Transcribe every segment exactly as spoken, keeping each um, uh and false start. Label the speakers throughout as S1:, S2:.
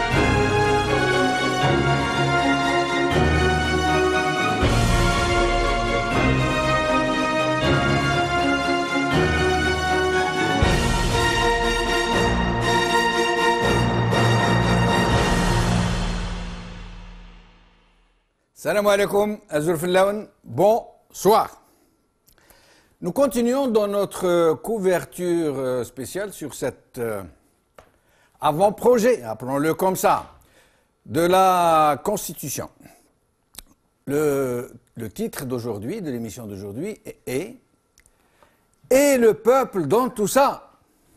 S1: Salam alaikum, Azur Fillaoun, bonsoir. Nous continuons dans notre couverture spéciale sur cet avant-projet, appelons-le comme ça, de la Constitution. Le, le titre d'aujourd'hui, de l'émission d'aujourd'hui, est « Et le peuple dans tout ça ?»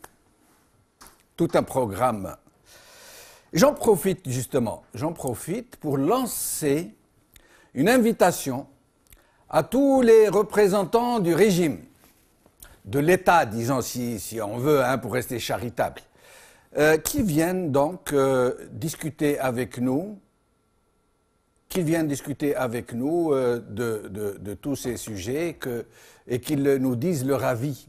S1: Tout un programme. J'en profite justement, j'en profite pour lancer une invitation à tous les représentants du régime, de l'État, disons si, si on veut, hein, pour rester charitable, euh, qui viennent donc euh, discuter avec nous, qui viennent discuter avec nous euh, de, de, de tous ces sujets que, et qu'ils nous disent leur avis.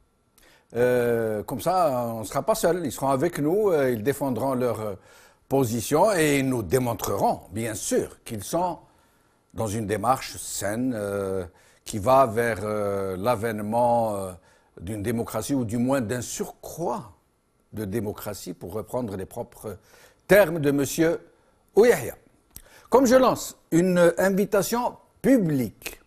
S1: Euh, comme ça, on ne sera pas seuls, ils seront avec nous, euh, ils défendront leur euh, position et ils nous démontreront, bien sûr, qu'ils sont dans une démarche saine euh, qui va vers euh, l'avènement euh, d'une démocratie ou du moins d'un surcroît de démocratie, pour reprendre les propres termes de M. Ouyahia. Comme je lance une invitation publique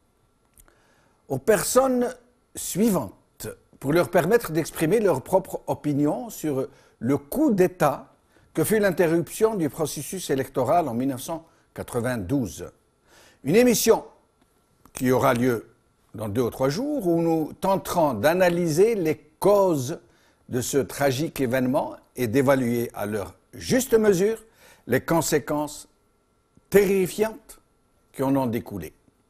S1: aux personnes suivantes pour leur permettre d'exprimer leur propre opinion sur le coup d'État que fut l'interruption du processus électoral en mille neuf cent quatre-vingt-douze. Une émission qui aura lieu dans deux ou trois jours où nous tenterons d'analyser les causes de ce tragique événement et d'évaluer à leur juste mesure les conséquences terrifiantes qui en ont découlé.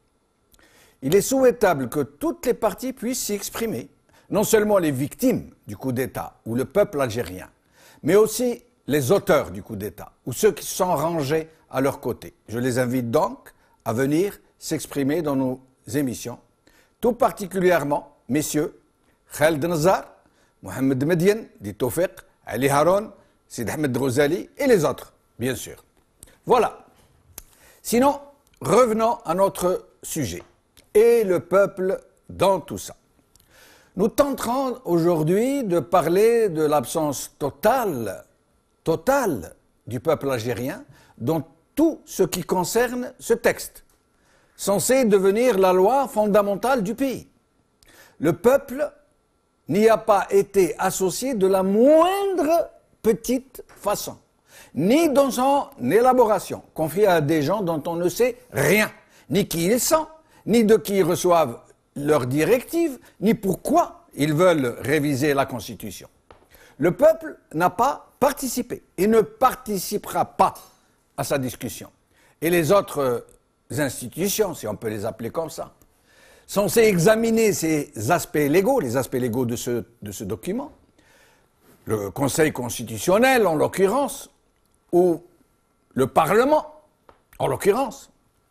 S1: Il est souhaitable que toutes les parties puissent s'y exprimer, non seulement les victimes du coup d'État ou le peuple algérien, mais aussi les auteurs du coup d'État ou ceux qui sont rangés à leur côté. Je les invite donc à venir s'exprimer dans nos émissions, tout particulièrement, messieurs, Khaled Nazar, Mohamed Median, Di Tawfiq, Ali Haroun, Sid Ahmed Ghazali et les autres, bien sûr. Voilà. Sinon, revenons à notre sujet. Et le peuple dans tout ça. Nous tenterons aujourd'hui de parler de l'absence totale, totale du peuple algérien dans tout ce qui concerne ce texte, censé devenir la loi fondamentale du pays. Le peuple n'y a pas été associé de la moindre petite façon, ni dans son élaboration, confiée à des gens dont on ne sait rien, ni qui ils sont, ni de qui ils reçoivent leurs directives, ni pourquoi ils veulent réviser la Constitution. Le peuple n'a pas participé et ne participera pas à sa discussion. Et les autres institutions, si on peut les appeler comme ça, censées examiner ces aspects légaux, les aspects légaux de ce, de ce document, le Conseil constitutionnel en l'occurrence, ou le Parlement en l'occurrence,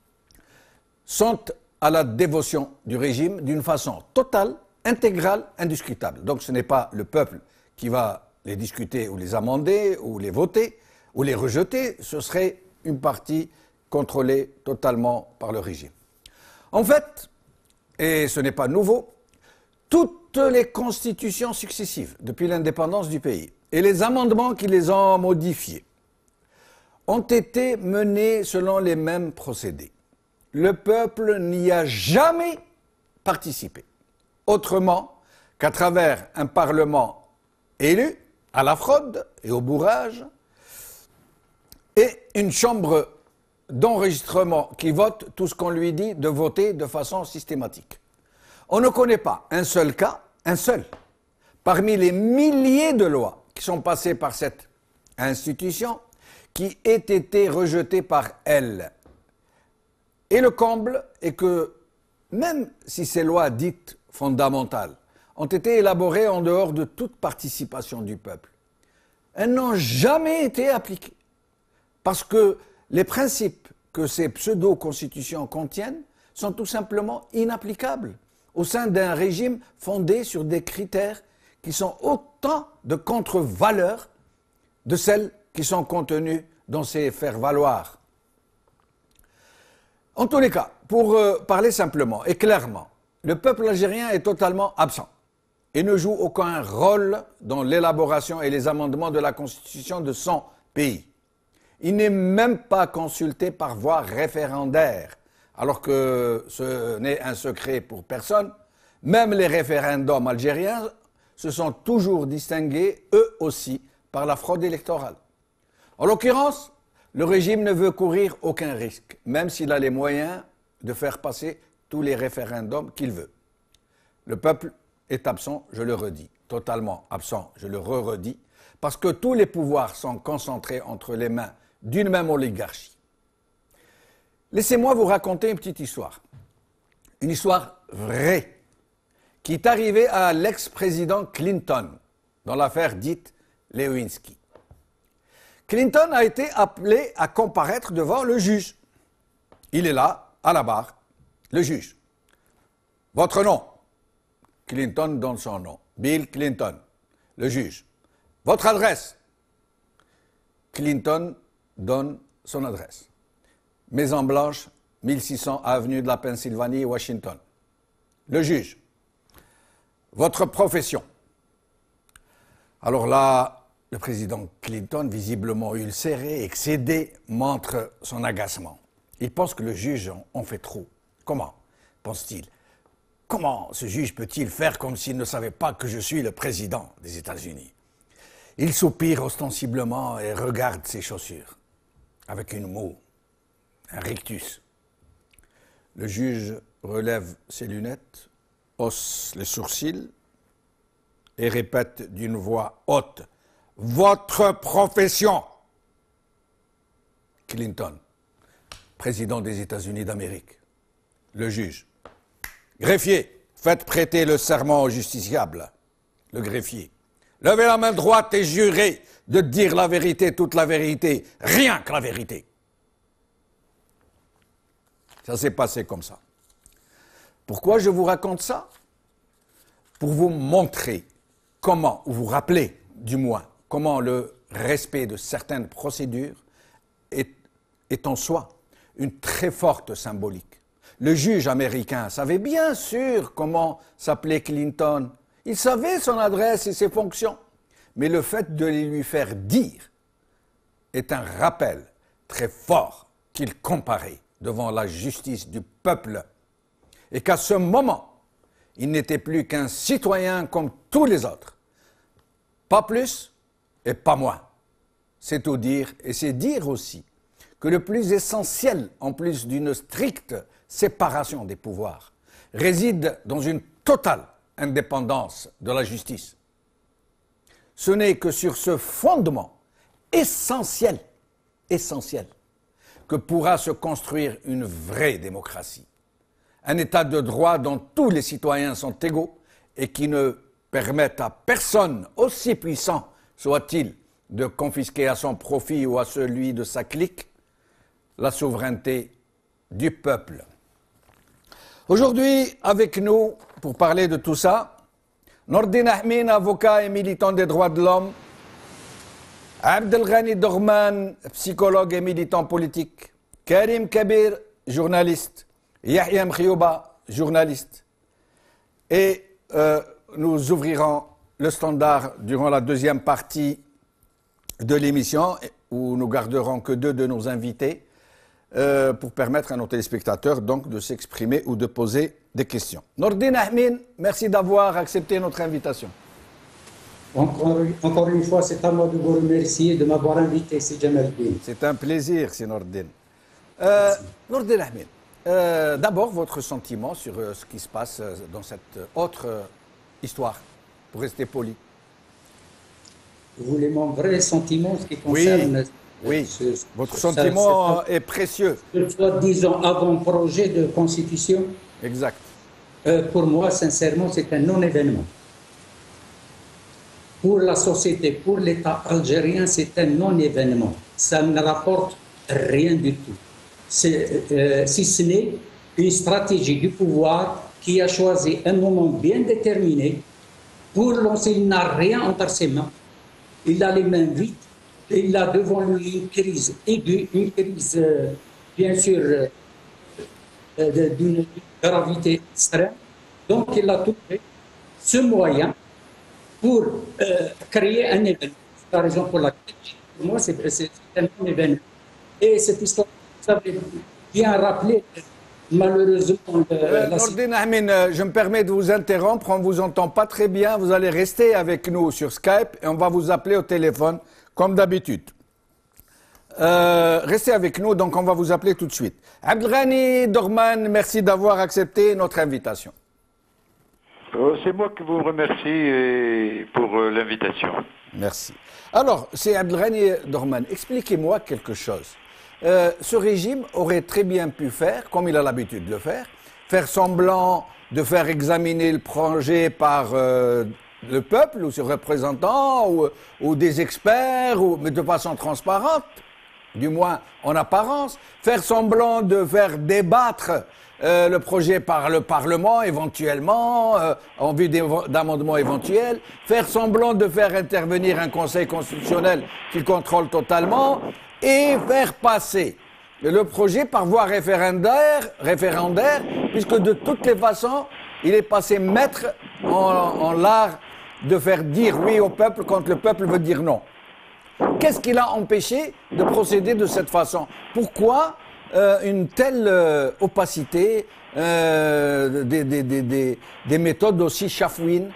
S1: sont à la dévotion du régime d'une façon totale, intégrale, indiscutable. Donc ce n'est pas le peuple qui va les discuter ou les amender ou les voter ou les rejeter, ce serait une partie contrôlée totalement par le régime. En fait, et ce n'est pas nouveau, toutes les constitutions successives depuis l'indépendance du pays et les amendements qui les ont modifiées ont été menées selon les mêmes procédés. Le peuple n'y a jamais participé, autrement qu'à travers un parlement élu à la fraude et au bourrage, et une chambre d'enregistrement qui vote tout ce qu'on lui dit de voter de façon systématique. On ne connaît pas un seul cas, un seul, parmi les milliers de lois qui sont passées par cette institution, qui ait été rejetée par elle. Et le comble est que, même si ces lois dites fondamentales ont été élaborées en dehors de toute participation du peuple, elles n'ont jamais été appliquées. Parce que les principes que ces pseudo-constitutions contiennent sont tout simplement inapplicables au sein d'un régime fondé sur des critères qui sont autant de contre-valeurs de celles qui sont contenus dans ces faire-valoir. En tous les cas, pour euh, parler simplement et clairement, le peuple algérien est totalement absent et ne joue aucun rôle dans l'élaboration et les amendements de la constitution de son pays. Il n'est même pas consulté par voie référendaire, alors que ce n'est un secret pour personne. Même les référendums algériens se sont toujours distingués, eux aussi, par la fraude électorale. En l'occurrence, le régime ne veut courir aucun risque, même s'il a les moyens de faire passer tous les référendums qu'il veut. Le peuple est absent, je le redis, totalement absent, je le re-redis, parce que tous les pouvoirs sont concentrés entre les mains d'une même oligarchie. Laissez-moi vous raconter une petite histoire, une histoire vraie, qui est arrivée à l'ex-président Clinton, dans l'affaire dite Lewinsky. Clinton a été appelé à comparaître devant le juge. Il est là, à la barre, le juge. Votre nom? Clinton donne son nom. Bill Clinton, le juge. Votre adresse? Clinton donne son adresse. Maison Blanche, mille six cents avenue de la Pennsylvanie, Washington. Le juge. Votre profession? Alors là, le président Clinton, visiblement ulcéré, excédé, montre son agacement. Il pense que le juge en fait trop. Comment, pense-t-il? Comment ce juge peut-il faire comme s'il ne savait pas que je suis le président des États-Unis? Il soupire ostensiblement et regarde ses chaussures, avec une moue, un rictus. Le juge relève ses lunettes, hausse les sourcils et répète d'une voix haute: « Votre profession !» Clinton, président des États-Unis d'Amérique. Le juge. Greffier, faites prêter le serment au justiciable. Le greffier. Levez la main droite et jurez de dire la vérité, toute la vérité, rien que la vérité. Ça s'est passé comme ça. Pourquoi je vous raconte ça? Pour vous montrer comment, ou vous rappeler du moins, comment le respect de certaines procédures est, est en soi une très forte symbolique. Le juge américain savait bien sûr comment s'appelait Clinton. Il savait son adresse et ses fonctions. Mais le fait de les lui faire dire est un rappel très fort qu'il comparait devant la justice du peuple. Et qu'à ce moment, il n'était plus qu'un citoyen comme tous les autres. Pas plus et pas moins. C'est tout dire, et c'est dire aussi que le plus essentiel, en plus d'une stricte séparation des pouvoirs, réside dans une totale indépendance de la justice. Ce n'est que sur ce fondement essentiel, essentiel, que pourra se construire une vraie démocratie. Un état de droit dont tous les citoyens sont égaux et qui ne permette à personne, aussi puissant soit-il, de confisquer à son profit ou à celui de sa clique la souveraineté du peuple. Aujourd'hui, avec nous, pour parler de tout ça, Nordine Ahmin, avocat et militant des droits de l'homme, Abdelghani Dorman, psychologue et militant politique, Karim Kabir, journaliste, Yahya Mkhiyouba, journaliste. Et euh, nous ouvrirons le standard durant la deuxième partie de l'émission, où nous garderons que deux de nos invités, Euh, pour permettre à nos téléspectateurs donc de s'exprimer ou de poser des questions. Nordine Ahmin, merci d'avoir accepté notre invitation.
S2: Encore, encore une fois, c'est à moi de vous remercier de m'avoir invité, c'est Jamal Bin.
S1: C'est un plaisir, c'est Nordine. Euh, Nordine Ahmin, euh, d'abord votre sentiment sur euh, ce qui se passe euh, dans cette autre euh, histoire, pour rester poli.
S2: Vous voulez mon vrai sentiment, ce qui concerne...
S1: Oui. Oui,
S2: ce,
S1: votre
S2: ce,
S1: sentiment
S2: ce,
S1: est précieux.
S2: Soit disons avant-projet de constitution.
S1: Exact.
S2: Euh, pour moi, sincèrement, c'est un non-événement. Pour la société, pour l'État algérien, c'est un non-événement. Ça ne rapporte rien du tout. Euh, si ce n'est une stratégie du pouvoir qui a choisi un moment bien déterminé pour lancer. Il n'a rien entre ses mains. Il a les mains vides. il a devant lui une crise aiguë, une crise, euh, bien sûr, euh, euh, d'une gravité extrême. Donc, il a trouvé ce moyen pour euh, créer un événement. C'est la raison pour laquelle, pour moi, c'est un événement. Et cette histoire, vous avez bien rappelé, malheureusement,
S1: Euh,
S2: la
S1: Nordine Ahmin, euh, je me permets de vous interrompre, on ne vous entend pas très bien, vous allez rester avec nous sur Skype et on va vous appeler au téléphone, comme d'habitude. Euh, restez avec nous, donc on va vous appeler tout de suite. Abdelghani Dorman, merci d'avoir accepté notre invitation.
S3: Euh, C'est moi qui vous remercie pour euh, l'invitation.
S1: Merci. Alors, c'est Abdelghani Dorman, expliquez-moi quelque chose. Euh, ce régime aurait très bien pu faire, comme il a l'habitude de le faire, faire semblant de faire examiner le projet par euh, le peuple ou ses représentants ou, ou des experts, ou, mais de façon transparente, du moins en apparence, faire semblant de faire débattre euh, le projet par le Parlement éventuellement, euh, en vue d'amendements éventuels, faire semblant de faire intervenir un Conseil constitutionnel qui contrôle totalement, et faire passer le projet par voie référendaire, référendaire, puisque de toutes les façons, il est passé maître en, en l'art de faire dire oui au peuple quand le peuple veut dire non. Qu'est-ce qui l'a empêché de procéder de cette façon? Pourquoi euh, une telle euh, opacité, euh, des, des, des, des, des méthodes aussi chafouines?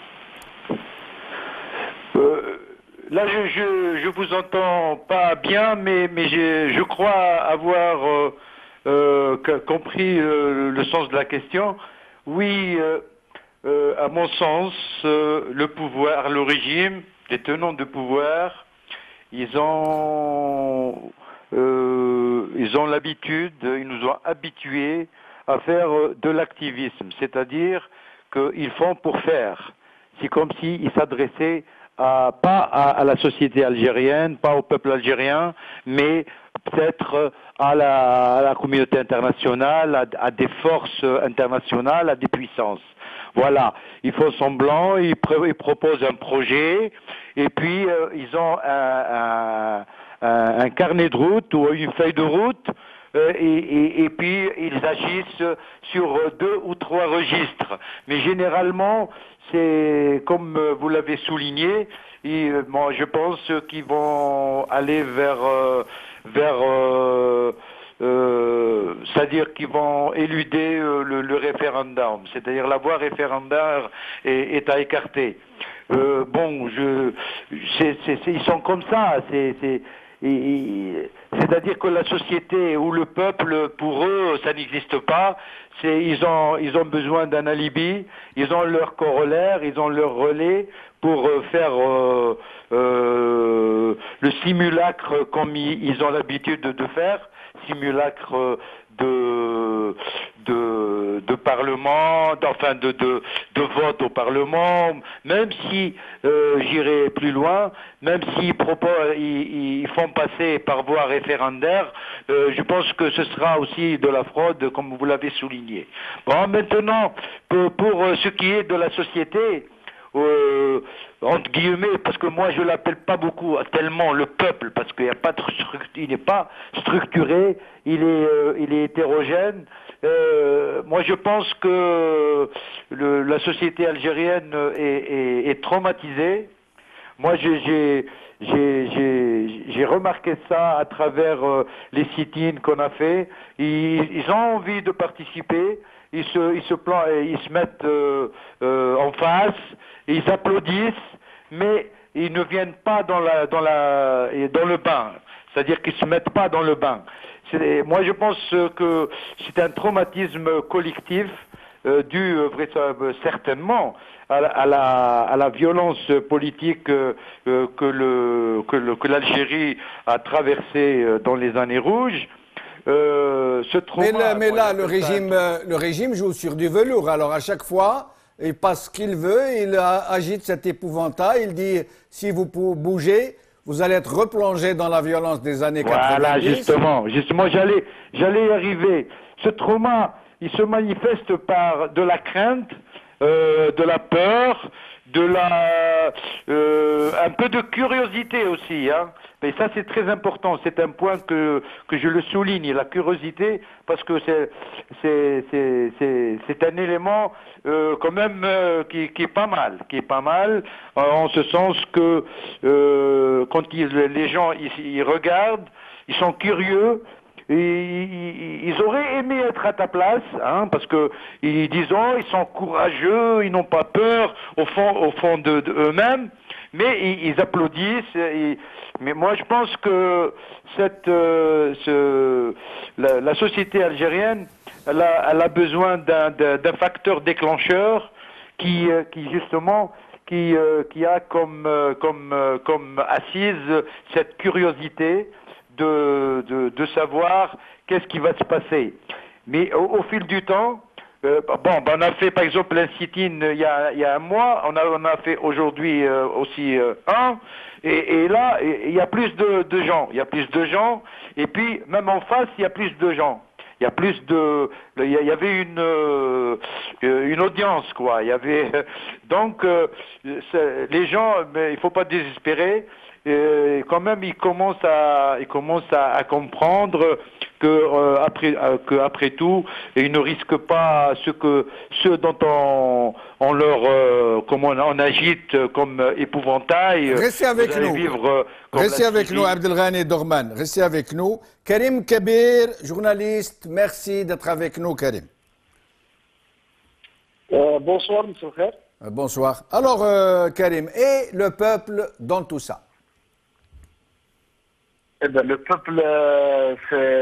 S3: euh, Là, je, je, je vous entends pas bien, mais, mais je, je crois avoir euh, euh, compris euh, le sens de la question. Oui, euh, euh, à mon sens, euh, le pouvoir, le régime, les tenants de pouvoir, ils ont, euh, ils ont l'habitude, ils nous ont habitués à faire de l'activisme, c'est-à-dire qu'ils font pour faire. C'est comme s'ils s'adressaient à, pas à, à la société algérienne, pas au peuple algérien, mais peut-être à la, à la communauté internationale, à, à des forces internationales, à des puissances. Voilà, ils font semblant, ils, pr ils proposent un projet, et puis euh, ils ont un, un, un carnet de route ou une feuille de route, euh, et, et, et puis ils agissent sur deux ou trois registres. Mais généralement, c'est comme vous l'avez souligné, et, moi, je pense qu'ils vont aller vers, euh, vers euh, euh, c'est-à-dire qu'ils vont éluder euh, le, le référendum, c'est-à-dire la voie référendaire est, est à écarter. Euh, bon, je, c'est, c'est, c'est, ils sont comme ça, c'est, c'est, c'est-à-dire que la société ou le peuple, pour eux, ça n'existe pas. C'est, ils ont, ils ont besoin d'un alibi, ils ont leur corollaire, ils ont leur relais pour euh, faire euh, euh, le simulacre comme ils, ils ont l'habitude de, de faire, simulacre de, de, de parlement, enfin de, de, de vote au parlement, même si, euh, j'irai plus loin, même s'ils proposent, ils, ils font passer par voie référendaire, euh, je pense que ce sera aussi de la fraude, comme vous l'avez souligné. Bon, maintenant, pour, pour ce qui est de la société, Euh, entre guillemets, parce que moi je l'appelle pas beaucoup tellement le peuple, parce qu'il n'y a pas de il n'est pas structuré, il est, euh, il est hétérogène. Euh, moi je pense que le, la société algérienne est, est, est traumatisée. Moi j'ai j'ai remarqué ça à travers euh, les sit-ins qu'on a fait. Ils, ils ont envie de participer. Ils se, ils se, plan, ils se mettent euh, euh, en face, ils applaudissent, mais ils ne viennent pas dans, la, dans, la, dans le bain. C'est-à-dire qu'ils ne se mettent pas dans le bain. Moi, je pense que c'est un traumatisme collectif euh, dû euh, certainement à la, à, la, à la violence politique euh, que le, que le, que l'Algérie a traversée dans les années rouges. Euh, ce trauma,
S1: mais là, mais là
S3: moi,
S1: le, régime, euh, le régime joue sur du velours. Alors à chaque fois, il passe ce qu'il veut, il agite cet épouvantail, il dit si vous bougez, vous allez être replongé dans la violence des années quatre-vingt-dix.
S3: Voilà, justement, justement, j'allais, j'allais y arriver. Ce trauma, il se manifeste par de la crainte, euh, de la peur, de la, euh, un peu de curiosité aussi, hein. Mais ça c'est très important, c'est un point que que je le souligne, la curiosité, parce que c'est c'est c'est c'est c'est un élément euh, quand même euh, qui qui est pas mal, qui est pas mal, euh, en ce sens que euh, quand ils, les gens ils, ils regardent, ils sont curieux. Et ils auraient aimé être à ta place, hein, parce que ils disent oh, ils sont courageux, ils n'ont pas peur au fond, au fond de, de eux-mêmes, mais ils, ils applaudissent. Et, mais moi, je pense que cette, euh, ce, la, la société algérienne, elle a, elle a besoin d'un, d'un facteur déclencheur qui, euh, qui justement, qui, euh, qui a comme, euh, comme, euh, comme assise cette curiosité. De, de, de savoir qu'est-ce qui va se passer. Mais au, au fil du temps, euh, bon, ben on a fait par exemple un sit-in il y a, il y a un mois, on a, on a fait aujourd'hui euh, aussi euh, un, et, et là, il y a plus de, de gens, il y a plus de gens, et puis même en face, il y a plus de gens. Il y a plus de, il y avait une euh, une audience quoi. Il y avait donc euh, les gens, mais il faut pas désespérer. Et quand même, ils commencent à, ils commencent à, à comprendre que euh, après, euh, que après tout, ils ne risquent pas ce que, ce dont on, on leur, euh, comment on, on agite comme épouvantail.
S1: Restez avec nous.
S3: Vivre,
S1: Restez avec nous, Abdelghani Dorman. Restez avec nous. Karim Kabir, journaliste. Merci d'être avec nous, Karim.
S4: Euh, bonsoir, M. Kher.
S1: Euh, bonsoir. Alors, euh, Karim, et le peuple dans tout ça?
S4: Eh ben, le peuple, euh,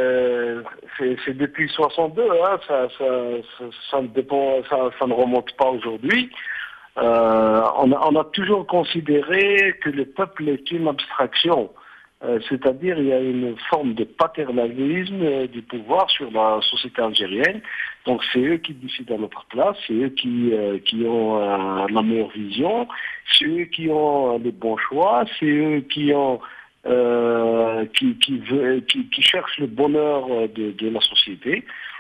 S4: c'est depuis soixante-deux, hein, ça, ça, ça, ça, ne dépend, ça, ça ne remonte pas aujourd'hui. Euh, on, a, on a toujours considéré que le peuple est une abstraction, euh, c'est-à-dire il y a une forme de paternalisme euh, du pouvoir sur la société algérienne. Donc c'est eux qui décident à notre place, c'est eux qui, euh, qui ont euh, la meilleure vision, c'est eux qui ont les bons choix, c'est eux qui ont Euh, qui, qui, veut, qui, qui cherche le bonheur de, de la société.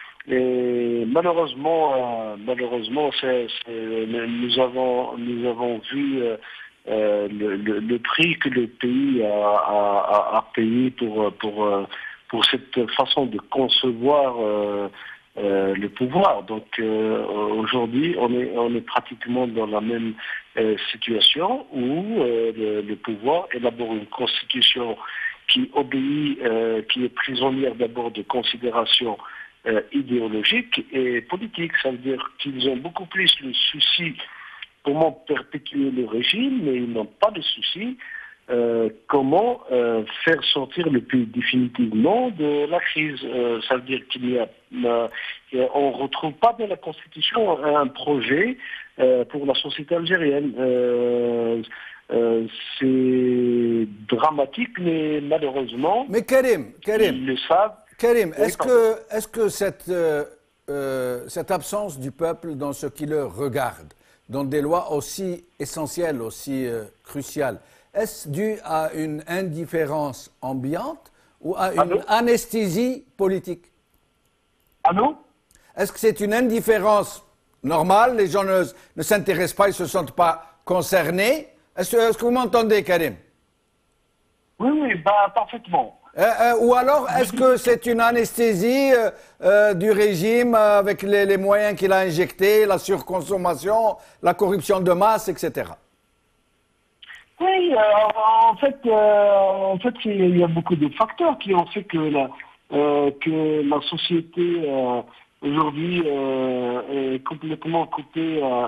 S4: Et malheureusement, euh, malheureusement, c'est, c'est, nous avons, nous avons vu euh, euh, le, le, le prix que le pays a, a, a payé pour, pour, pour cette façon de concevoir euh, euh, le pouvoir. Donc euh, aujourd'hui, on est, on est pratiquement dans la même euh, situation où euh, le, le pouvoir élabore une constitution qui obéit, euh, qui est prisonnière d'abord de considérations euh, idéologiques et politiques. Ça veut dire qu'ils ont beaucoup plus le souci comment perpétuer le régime, mais ils n'ont pas de souci Euh, comment euh, faire sortir le pays définitivement de la crise. Euh, ça veut dire qu'il n'y a, euh, on retrouve pas dans la Constitution un projet euh, pour la société algérienne. Euh, euh, c'est dramatique, mais malheureusement,
S1: mais Karim, Karim,
S4: ils le savent.
S1: Karim,
S4: Oui,
S1: est-ce que, est-ce que cette, euh, euh, cette absence du peuple dans ce qui le regarde, dans des lois aussi essentielles, aussi euh, cruciales, est-ce dû à une indifférence ambiante ou à une
S4: Allô?
S1: anesthésie politique?
S4: Allô?
S1: Est-ce que c'est une indifférence normale? Les gens ne, ne s'intéressent pas, ils ne se sentent pas concernés? Est-ce que, est-ce que vous m'entendez, Karim?
S4: Oui, oui, bah, parfaitement.
S1: Euh, euh, ou alors, est-ce que c'est une anesthésie euh, euh, du régime euh, avec les, les moyens qu'il a injectés, la surconsommation, la corruption de masse, et cetera?
S4: Oui, euh, en fait, euh, en fait, il y a beaucoup de facteurs qui ont fait que la, euh, que la société euh, aujourd'hui euh, est complètement coupée, euh,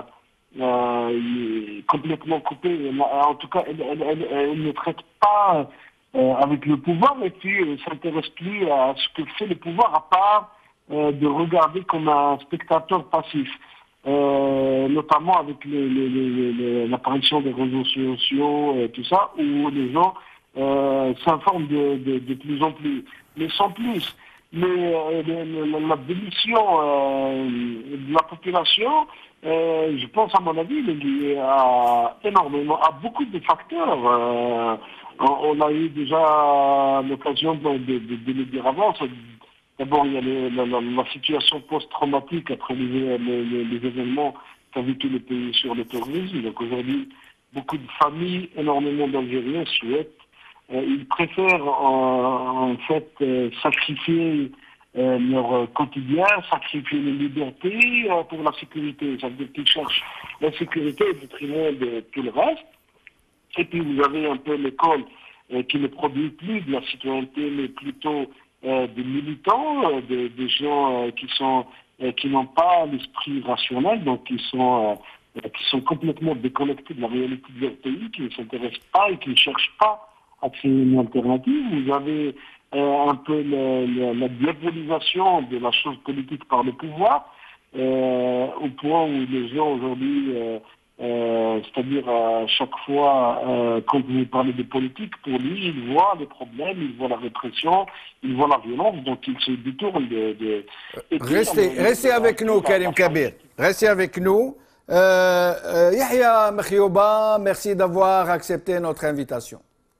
S4: euh, complètement coupée. En tout cas, elle, elle, elle, elle ne traite pas euh, avec le pouvoir et puis ne s'intéresse plus à ce que fait le pouvoir à part euh, de regarder comme un spectateur passif. Euh, notamment avec l'apparition des réseaux sociaux et tout ça, où les gens euh, s'informent de, de, de plus en plus, mais sans plus. Mais euh, la démission euh, de la population, euh, je pense à mon avis, il est lié à énormément, à beaucoup de facteurs. Euh, on a eu déjà l'occasion de, de, de, de le dire avant. D'abord, il y a les, la, la, la situation post-traumatique après les, les, les, les événements qu'a vécu le pays sur le terrorisme. Donc aujourd'hui, beaucoup de familles, énormément d'Algériens souhaitent, euh, ils préfèrent en, en fait euh, sacrifier euh, leur quotidien, sacrifier les libertés euh, pour la sécurité. Ça veut dire qu'ils cherchent la sécurité au détriment de tout le reste. Et puis vous avez un peu l'école euh, qui ne produit plus de la citoyenneté, mais plutôt euh, des militants, euh, des, des gens euh, qui sont euh, qui n'ont pas l'esprit rationnel, donc qui sont euh, qui sont complètement déconnectés de la réalité de leur pays, qui ne s'intéressent pas et qui ne cherchent pas à créer une alternative. Vous avez euh, un peu le, le, la diabolisation de la chose politique par le pouvoir, euh, au point où les gens aujourd'hui euh, Euh, c'est-à-dire à chaque fois, euh, quand vous parlez de politique, pour lui, il voit les problèmes, il voit la répression, il voit la violence, donc il se détourne de... de...
S1: Restez, puis, restez avec nous, Karim Kabir. Restez avec nous. Euh, euh, Yahya Makhioba, merci d'avoir accepté notre invitation.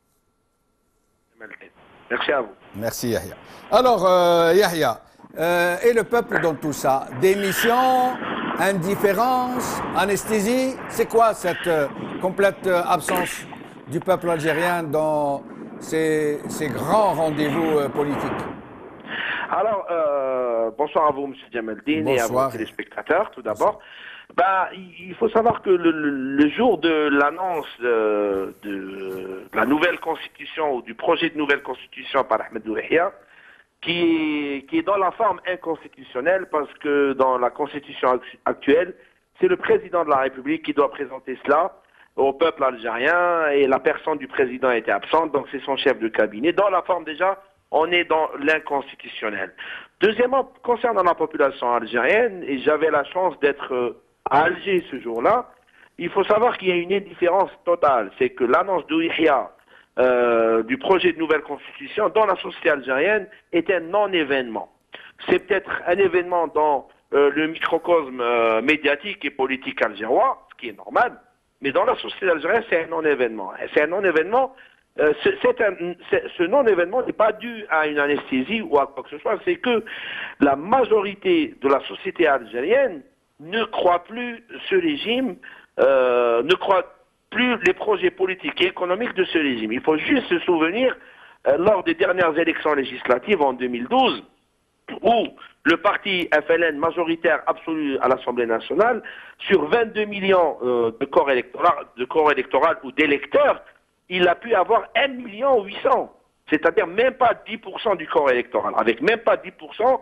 S5: Merci à vous.
S1: Merci, Yahya. Alors, euh, Yahya, euh, et le peuple dans tout ça? Démission, indifférence, anesthésie, c'est quoi cette euh, complète euh, absence du peuple algérien dans ces, ces grands rendez-vous euh, politiques?
S5: Alors, euh, bonsoir à vous, M. Djamaldine, et à vos téléspectateurs, tout d'abord. Bah, il faut savoir que le, le, le jour de l'annonce de, de, de la nouvelle constitution ou du projet de nouvelle constitution par Ahmed Douria, Qui est, qui est dans la forme inconstitutionnelle, parce que dans la constitution actuelle, c'est le président de la République qui doit présenter cela au peuple algérien, et la personne du président était absente, donc c'est son chef de cabinet. Dans la forme déjà, on est dans l'inconstitutionnel. Deuxièmement, concernant la population algérienne, et j'avais la chance d'être à Alger ce jour-là, il faut savoir qu'il y a une indifférence totale. C'est que l'annonce de Yahya Euh, du projet de nouvelle constitution dans la société algérienne est un non-événement. C'est peut-être un événement dans euh, le microcosme euh, médiatique et politique algérois, ce qui est normal, mais dans la société algérienne, c'est un non-événement. C'est un non-événement. Euh, c'est un, ce non-événement n'est pas dû à une anesthésie ou à quoi que ce soit, c'est que la majorité de la société algérienne ne croit plus ce régime, euh, ne croit plus les projets politiques et économiques de ce régime. Il faut juste se souvenir, euh, lors des dernières élections législatives en deux mille douze, où le parti F L N majoritaire absolu à l'Assemblée nationale, sur vingt-deux millions euh, de corps électoral, de corps électoral ou d'électeurs, il a pu avoir un million huit cents. C'est-à-dire même pas dix pour cent du corps électoral. Avec même pas dix pour cent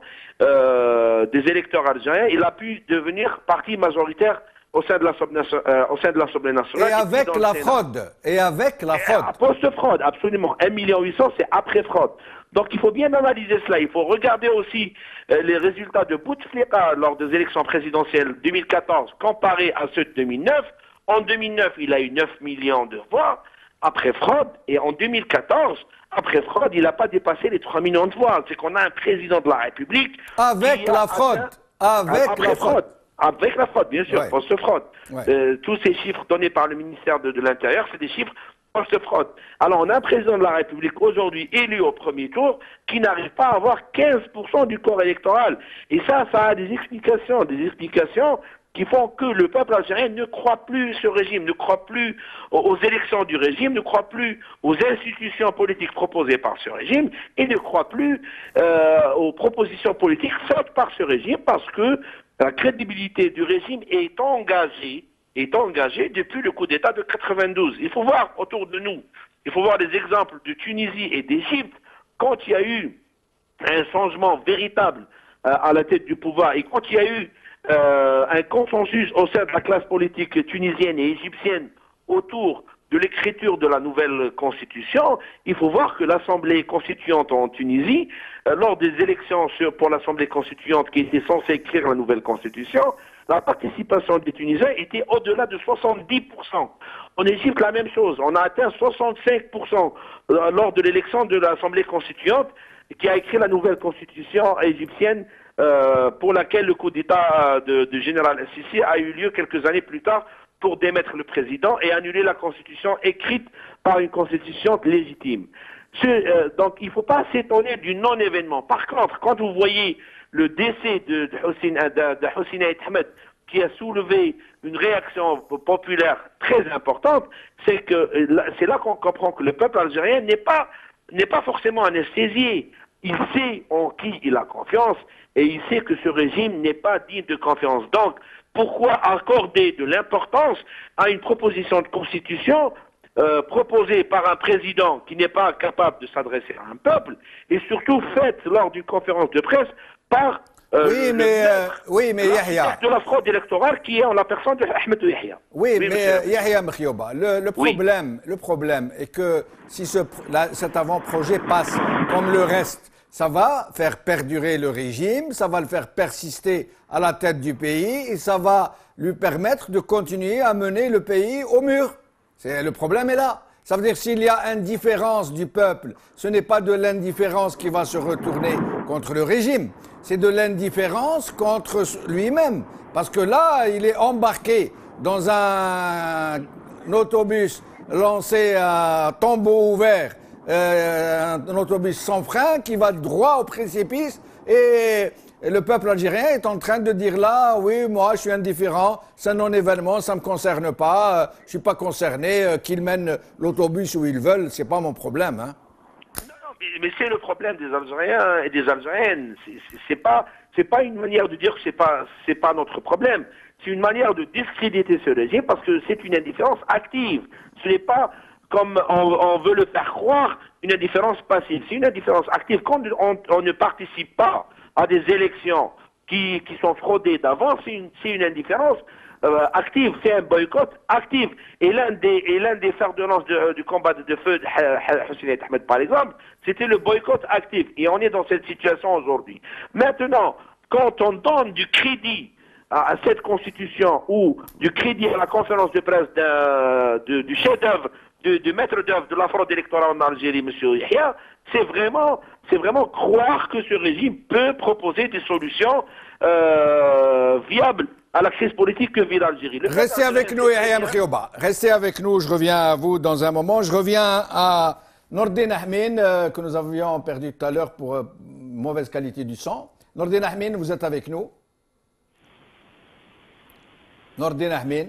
S5: euh, des électeurs algériens, il a pu devenir parti majoritaire au sein de l'Assemblée euh, nationale. nationale.
S1: Et avec la fraude. Et avec la fraude.
S5: Post-fraude, absolument. un million huit cents, c'est après fraude. Donc il faut bien analyser cela. Il faut regarder aussi euh, les résultats de Bouteflika lors des élections présidentielles deux mille quatorze comparés à ceux de deux mille neuf. En deux mille neuf, il a eu neuf millions de voix après fraude. Et en deux mille quatorze, après fraude, il n'a pas dépassé les trois millions de voix. C'est qu'on a un président de la République...
S1: Avec la fraude. Avec la fraude.
S5: Avec la fraude, bien sûr,
S1: ouais.
S5: post-fraude. Ouais. Euh, tous ces chiffres donnés par le ministère de, de l'Intérieur, c'est des chiffres post-fraude. Alors, on a un président de la République aujourd'hui élu au premier tour qui n'arrive pas à avoir quinze pour cent du corps électoral. Et ça, ça a des explications, des explications qui font que le peuple algérien ne croit plus ce régime, ne croit plus aux, aux élections du régime, ne croit plus aux institutions politiques proposées par ce régime, et ne croit plus euh, aux propositions politiques faites par ce régime, parce que la crédibilité du régime est engagée, est engagée depuis le coup d'État de quatre-vingt-douze. Il faut voir autour de nous, il faut voir des exemples de Tunisie et d'Égypte, quand il y a eu un changement véritable euh, à la tête du pouvoir, et quand il y a eu euh, un consensus au sein de la classe politique tunisienne et égyptienne autour de l'écriture de la nouvelle constitution, il faut voir que l'Assemblée constituante en Tunisie, euh, lors des élections sur, pour l'Assemblée constituante qui était censée écrire la nouvelle constitution, la participation des Tunisiens était au-delà de soixante-dix pour cent. En Égypte, la même chose. On a atteint soixante-cinq pour cent euh, lors de l'élection de l'Assemblée constituante qui a écrit la nouvelle constitution égyptienne euh, pour laquelle le coup d'État de, de général Sissi a eu lieu quelques années plus tard pour démettre le président et annuler la constitution écrite par une constitution légitime. Ce, euh, donc il ne faut pas s'étonner du non-événement. Par contre, quand vous voyez le décès de, de, Hossein, de, de Hossein Ahmed qui a soulevé une réaction populaire très importante, c'est que c'est là qu'on comprend que le peuple algérien n'est pas, n'est pas forcément anesthésié. Il sait en qui il a confiance et il sait que ce régime n'est pas digne de confiance. Donc, pourquoi accorder de l'importance à une proposition de constitution euh, proposée par un président qui n'est pas capable de s'adresser à un peuple et surtout faite lors d'une conférence de presse par euh,
S1: oui, mais, euh, oui, mais Yahya,
S5: de la fraude électorale qui est en la personne de Ahmed Yahya.
S1: Oui, oui, mais euh, Yahya Mkhioba, le, le, problème, oui. le problème est que si ce, la, cet avant-projet passe comme le reste, ça va faire perdurer le régime, ça va le faire persister à la tête du pays et ça va lui permettre de continuer à mener le pays au mur. C'est, le problème est là. Ça veut dire que s'il y a indifférence du peuple, ce n'est pas de l'indifférence qui va se retourner contre le régime, c'est de l'indifférence contre lui-même. Parce que là, il est embarqué dans un, un autobus lancé à tombeau ouvert, euh, un autobus sans frein qui va droit au précipice et Et le peuple algérien est en train de dire là, oui, moi je suis indifférent, c'est un non-événement, ça ne me concerne pas, euh, je ne suis pas concerné, euh, qu'ils mènent l'autobus où ils veulent, c'est pas mon problème. Hein.
S5: Non, non, mais, mais c'est le problème des Algériens et des Algériennes. C'est, c'est, c'est pas, c'est pas une manière de dire que c'est pas, c'est pas notre problème. C'est une manière de discréditer ce régime parce que c'est une indifférence active. Ce n'est pas comme on, on veut le faire croire, une indifférence passive. C'est une indifférence active. Quand on, on ne participe pas à des élections qui, qui sont fraudées d'avance, c'est une, c'est une indifférence euh, active, c'est un boycott actif. Et l'un des, et l'un des fers de lance de, du combat de, de feu de Hussein Ahmed, par exemple, c'était le boycott actif. Et on est dans cette situation aujourd'hui. Maintenant, quand on donne du crédit à, à cette constitution ou du crédit à la conférence de presse de, de, du chef-d'œuvre, du, du maître d'œuvre de la fraude électorale en Algérie, M. Yahya, c'est vraiment, c'est vraiment croire que ce régime peut proposer des solutions euh, viables à la crise politique que vit l'Algérie. Le
S1: Restez avec nous, Yahya Mkhioba. Restez avec nous, je reviens à vous dans un moment. Je reviens à Nordin Ahmin, euh, que nous avions perdu tout à l'heure pour euh, mauvaise qualité du son. Nordin Ahmin, vous êtes avec nous? Nordin Ahmin.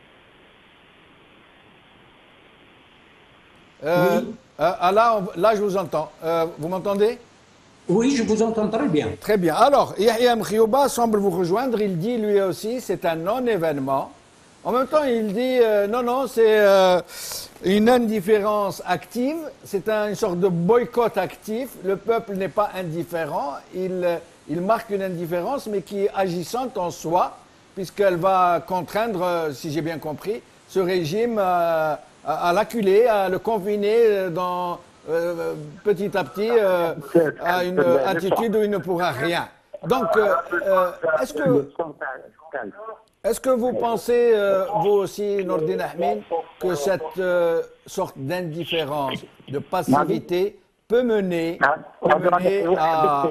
S1: Euh, oui. euh, là, on, là, je vous entends. Euh, vous m'entendez?
S2: Oui, je vous entends très bien.
S1: Très bien. Alors, Yahya Mkhioba semble vous rejoindre. Il dit lui aussi, c'est un non-événement. En même temps, il dit, euh, non, non, c'est euh, une indifférence active. C'est un, une sorte de boycott actif. Le peuple n'est pas indifférent. Il, il marque une indifférence, mais qui est agissante en soi, puisqu'elle va contraindre, si j'ai bien compris, ce régime euh, à, à l'acculer, à le confiner dans, euh, petit à petit euh, à une attitude où il ne pourra rien. Donc, euh, euh, est-ce que, est-ce que vous pensez, euh, vous aussi, Nordin Ahmin, que cette euh, sorte d'indifférence, de passivité peut mener, peut mener à,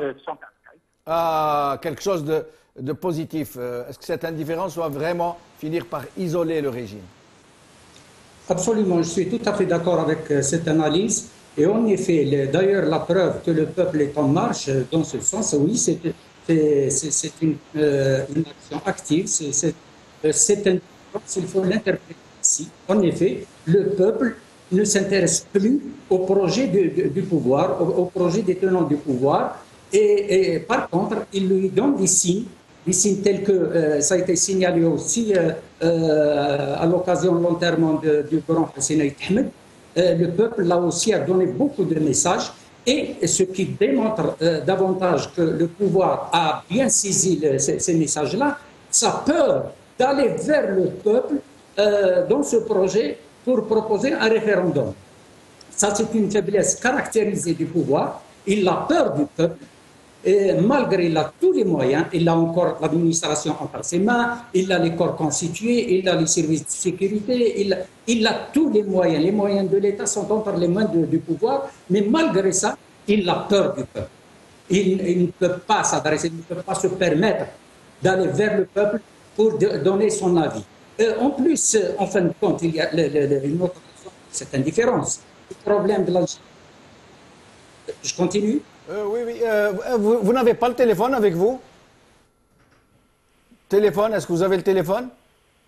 S1: à quelque chose de, de positif? Est-ce que cette indifférence va vraiment finir par isoler le régime?
S2: Absolument, je suis tout à fait d'accord avec euh, cette analyse. Et en effet, d'ailleurs, la preuve que le peuple est en marche dans ce sens, oui, c'est une, euh, une action active. C'est un, il faut l'interpréter ici. En effet, le peuple ne s'intéresse plus au projet de, de, du pouvoir, au, au projet des tenants du pouvoir. Et, et par contre, il lui donne des signes. Des signes tels que euh, ça a été signalé aussi euh, euh, à l'occasion de l'enterrement du grand Hussein Ahmed. Euh, le peuple, là aussi, a donné beaucoup de messages. Et ce qui démontre euh, davantage que le pouvoir a bien saisi le, ces, ces messages-là, sa peur d'aller vers le peuple euh, dans ce projet pour proposer un référendum. Ça, c'est une faiblesse caractérisée du pouvoir. Il a peur du peuple. Et malgré il a tous les moyens, il a encore l'administration entre ses mains, il a les corps constitués, il a les services de sécurité, il, il a tous les moyens. Les moyens de l'État sont entre les mains de, du pouvoir, mais malgré ça, il a peur du peuple. Il, il ne peut pas s'adresser, il ne peut pas se permettre d'aller vers le peuple pour de, donner son avis. Euh, en plus, en fin de compte, il y a le, le, une autre raison, cette indifférence. Le problème de l'Algérie. Je continue?
S1: Euh, oui, oui. Euh, vous, vous n'avez pas le téléphone avec vous? Téléphone, est-ce que vous avez le téléphone?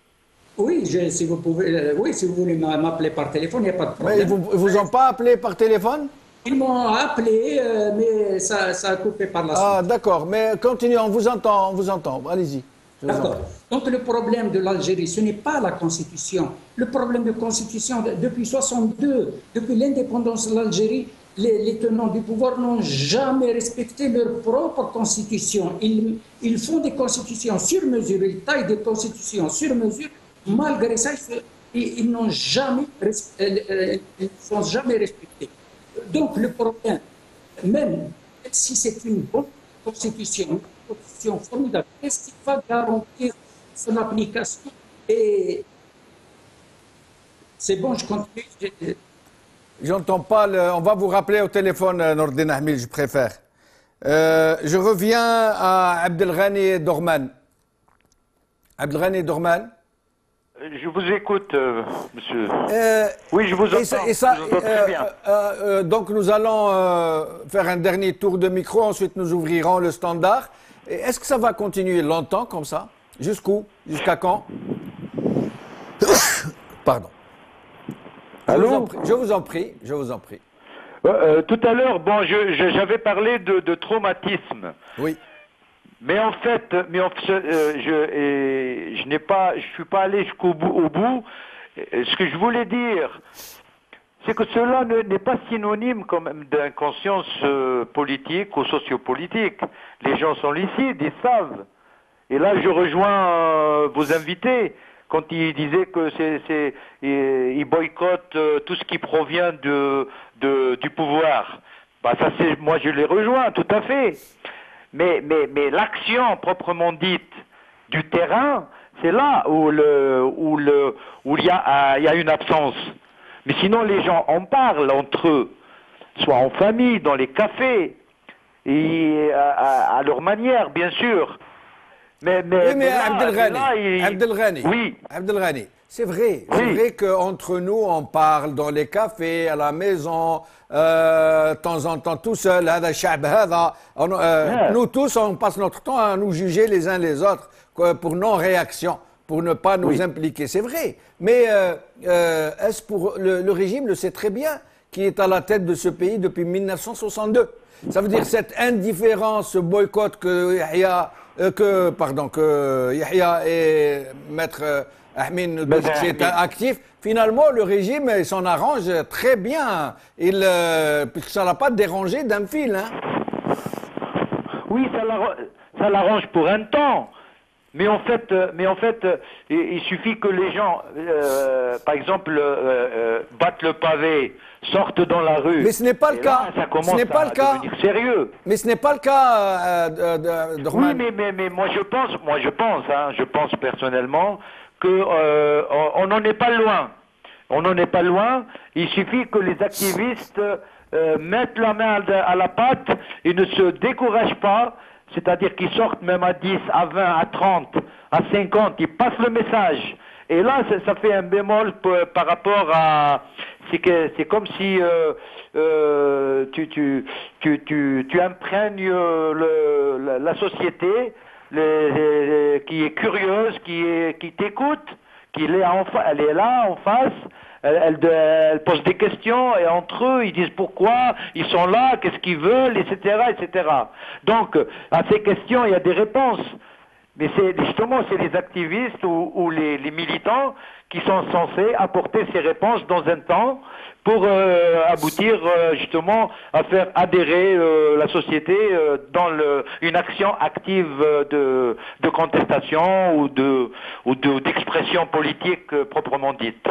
S2: Oui, je, si vous pouvez, euh, oui, si vous voulez m'appeler par téléphone, il n'y a pas de problème.
S1: Mais ils vous, vous ont pas appelé par téléphone?
S2: Ils m'ont appelé, euh, mais ça, ça a coupé par la suite.
S1: Ah, d'accord. Mais continuez, on vous entend, on vous entend. Allez-y.
S2: D'accord. Donc le problème de l'Algérie, ce n'est pas la Constitution. Le problème de Constitution, depuis soixante-deux, depuis l'indépendance de l'Algérie, les, les tenants du pouvoir n'ont jamais respecté leur propre Constitution. Ils, ils font des constitutions sur mesure, ils taillent des constitutions sur mesure. Malgré ça, ils, ils n'ont jamais, ils sont jamais respectés. Donc le problème, même si c'est une bonne constitution, une constitution formidable, qu'est-ce qui va garantir son application? Et c'est bon, je continue.
S1: J'entends pas, le, on va vous rappeler au téléphone, Nordin Ahmil, je préfère. Euh, je reviens à Abdelghani Dorman. Abdelghani Dorman.
S3: Je vous écoute, euh, monsieur.
S1: Euh,
S3: oui, je vous entends.
S1: Et ça, et ça,
S3: je vous entends
S1: euh,
S3: très bien.
S1: Euh, euh, donc nous allons euh, faire un dernier tour de micro, ensuite nous ouvrirons le standard. Est-ce que ça va continuer longtemps comme ça? Jusqu'où? Jusqu'à quand? Pardon.
S3: Allô?
S1: Je vous en prie, je vous en prie.
S3: Euh, tout à l'heure, bon, je, je, j'avais parlé de, de traumatisme.
S1: Oui.
S3: Mais en fait, mais en, euh, je, et, je n'ai pas, je suis pas allé jusqu'au bout. Au bout. Et ce que je voulais dire, c'est que cela ne, n'est pas synonyme quand même d'inconscience euh, politique ou sociopolitique. Les gens sont lucides, ils savent. Et là, je rejoins euh, vos invités quand ils disaient que c'est, c'est, ils boycottent euh, tout ce qui provient de, de, du pouvoir. Bah, ça, c'est, moi, je les rejoins tout à fait. Mais, mais, mais l'action proprement dite du terrain, c'est là où le, où le, où il y a, il y a une absence. Mais sinon, les gens en parlent entre eux, soit en famille, dans les cafés, et à, à leur manière, bien sûr. Mais, mais,
S1: oui, mais,
S3: mais là,
S1: Abdelghani,
S3: là, il...
S1: Abdelghani,
S3: oui.
S1: Abdelghani, c'est vrai,
S3: oui.
S1: c'est vrai qu'entre nous, on parle dans les cafés, à la maison, euh, de temps en temps tout seul, on, euh, yeah. Nous tous, on passe notre temps à nous juger les uns les autres pour non-réaction, pour ne pas nous oui. impliquer. C'est vrai, mais euh, euh, est-ce pour le, le régime le sait très bien, qui est à la tête de ce pays depuis mille neuf cent soixante-deux. Ça veut dire cette indifférence, ce boycott que Yahya, euh, que, pardon, que Yahya et Maître euh, Ahmed qui est actif, finalement le régime il s'en arrange très bien, il, euh, puisque ça l'a pas dérangé d'un fil. Hein.
S3: Oui, ça l'arrange pour un temps. Mais en fait, mais en fait, il, il suffit que les gens, euh, par exemple, euh, euh, battent le pavé, sortent dans la rue.
S1: Mais ce n'est pas le cas.
S3: Là, ça commence
S1: ce n'est pas
S3: à
S1: le cas.
S3: devenir sérieux.
S1: Mais ce n'est pas le cas euh, de, de, de
S3: Oui, mais, mais, mais moi je pense, moi je pense, hein, je pense personnellement que euh, on n'en est pas loin. On n'en est pas loin. Il suffit que les activistes euh, mettent la main à la pâte et ne se découragent pas. C'est-à-dire qu'ils sortent même à dix, à vingt, à trente, à cinquante, ils passent le message. Et là, ça fait un bémol par rapport à... C'est que c'est comme si euh, euh, tu, tu, tu, tu, tu imprègnes le, la, la société les, les, qui est curieuse, qui, est, qui t'écoute, qui est en, elle est là en face. Elle, elle, elle pose des questions et entre eux, ils disent pourquoi, ils sont là, qu'est-ce qu'ils veulent, et cetera, et cetera. Donc, à ces questions, il y a des réponses. Mais c'est justement, c'est les activistes ou, ou les, les militants qui sont censés apporter ces réponses dans un temps pour euh, aboutir euh, justement à faire adhérer euh, la société euh, dans le, une action active de, de contestation ou de ou de, d'expression politique euh, proprement dite.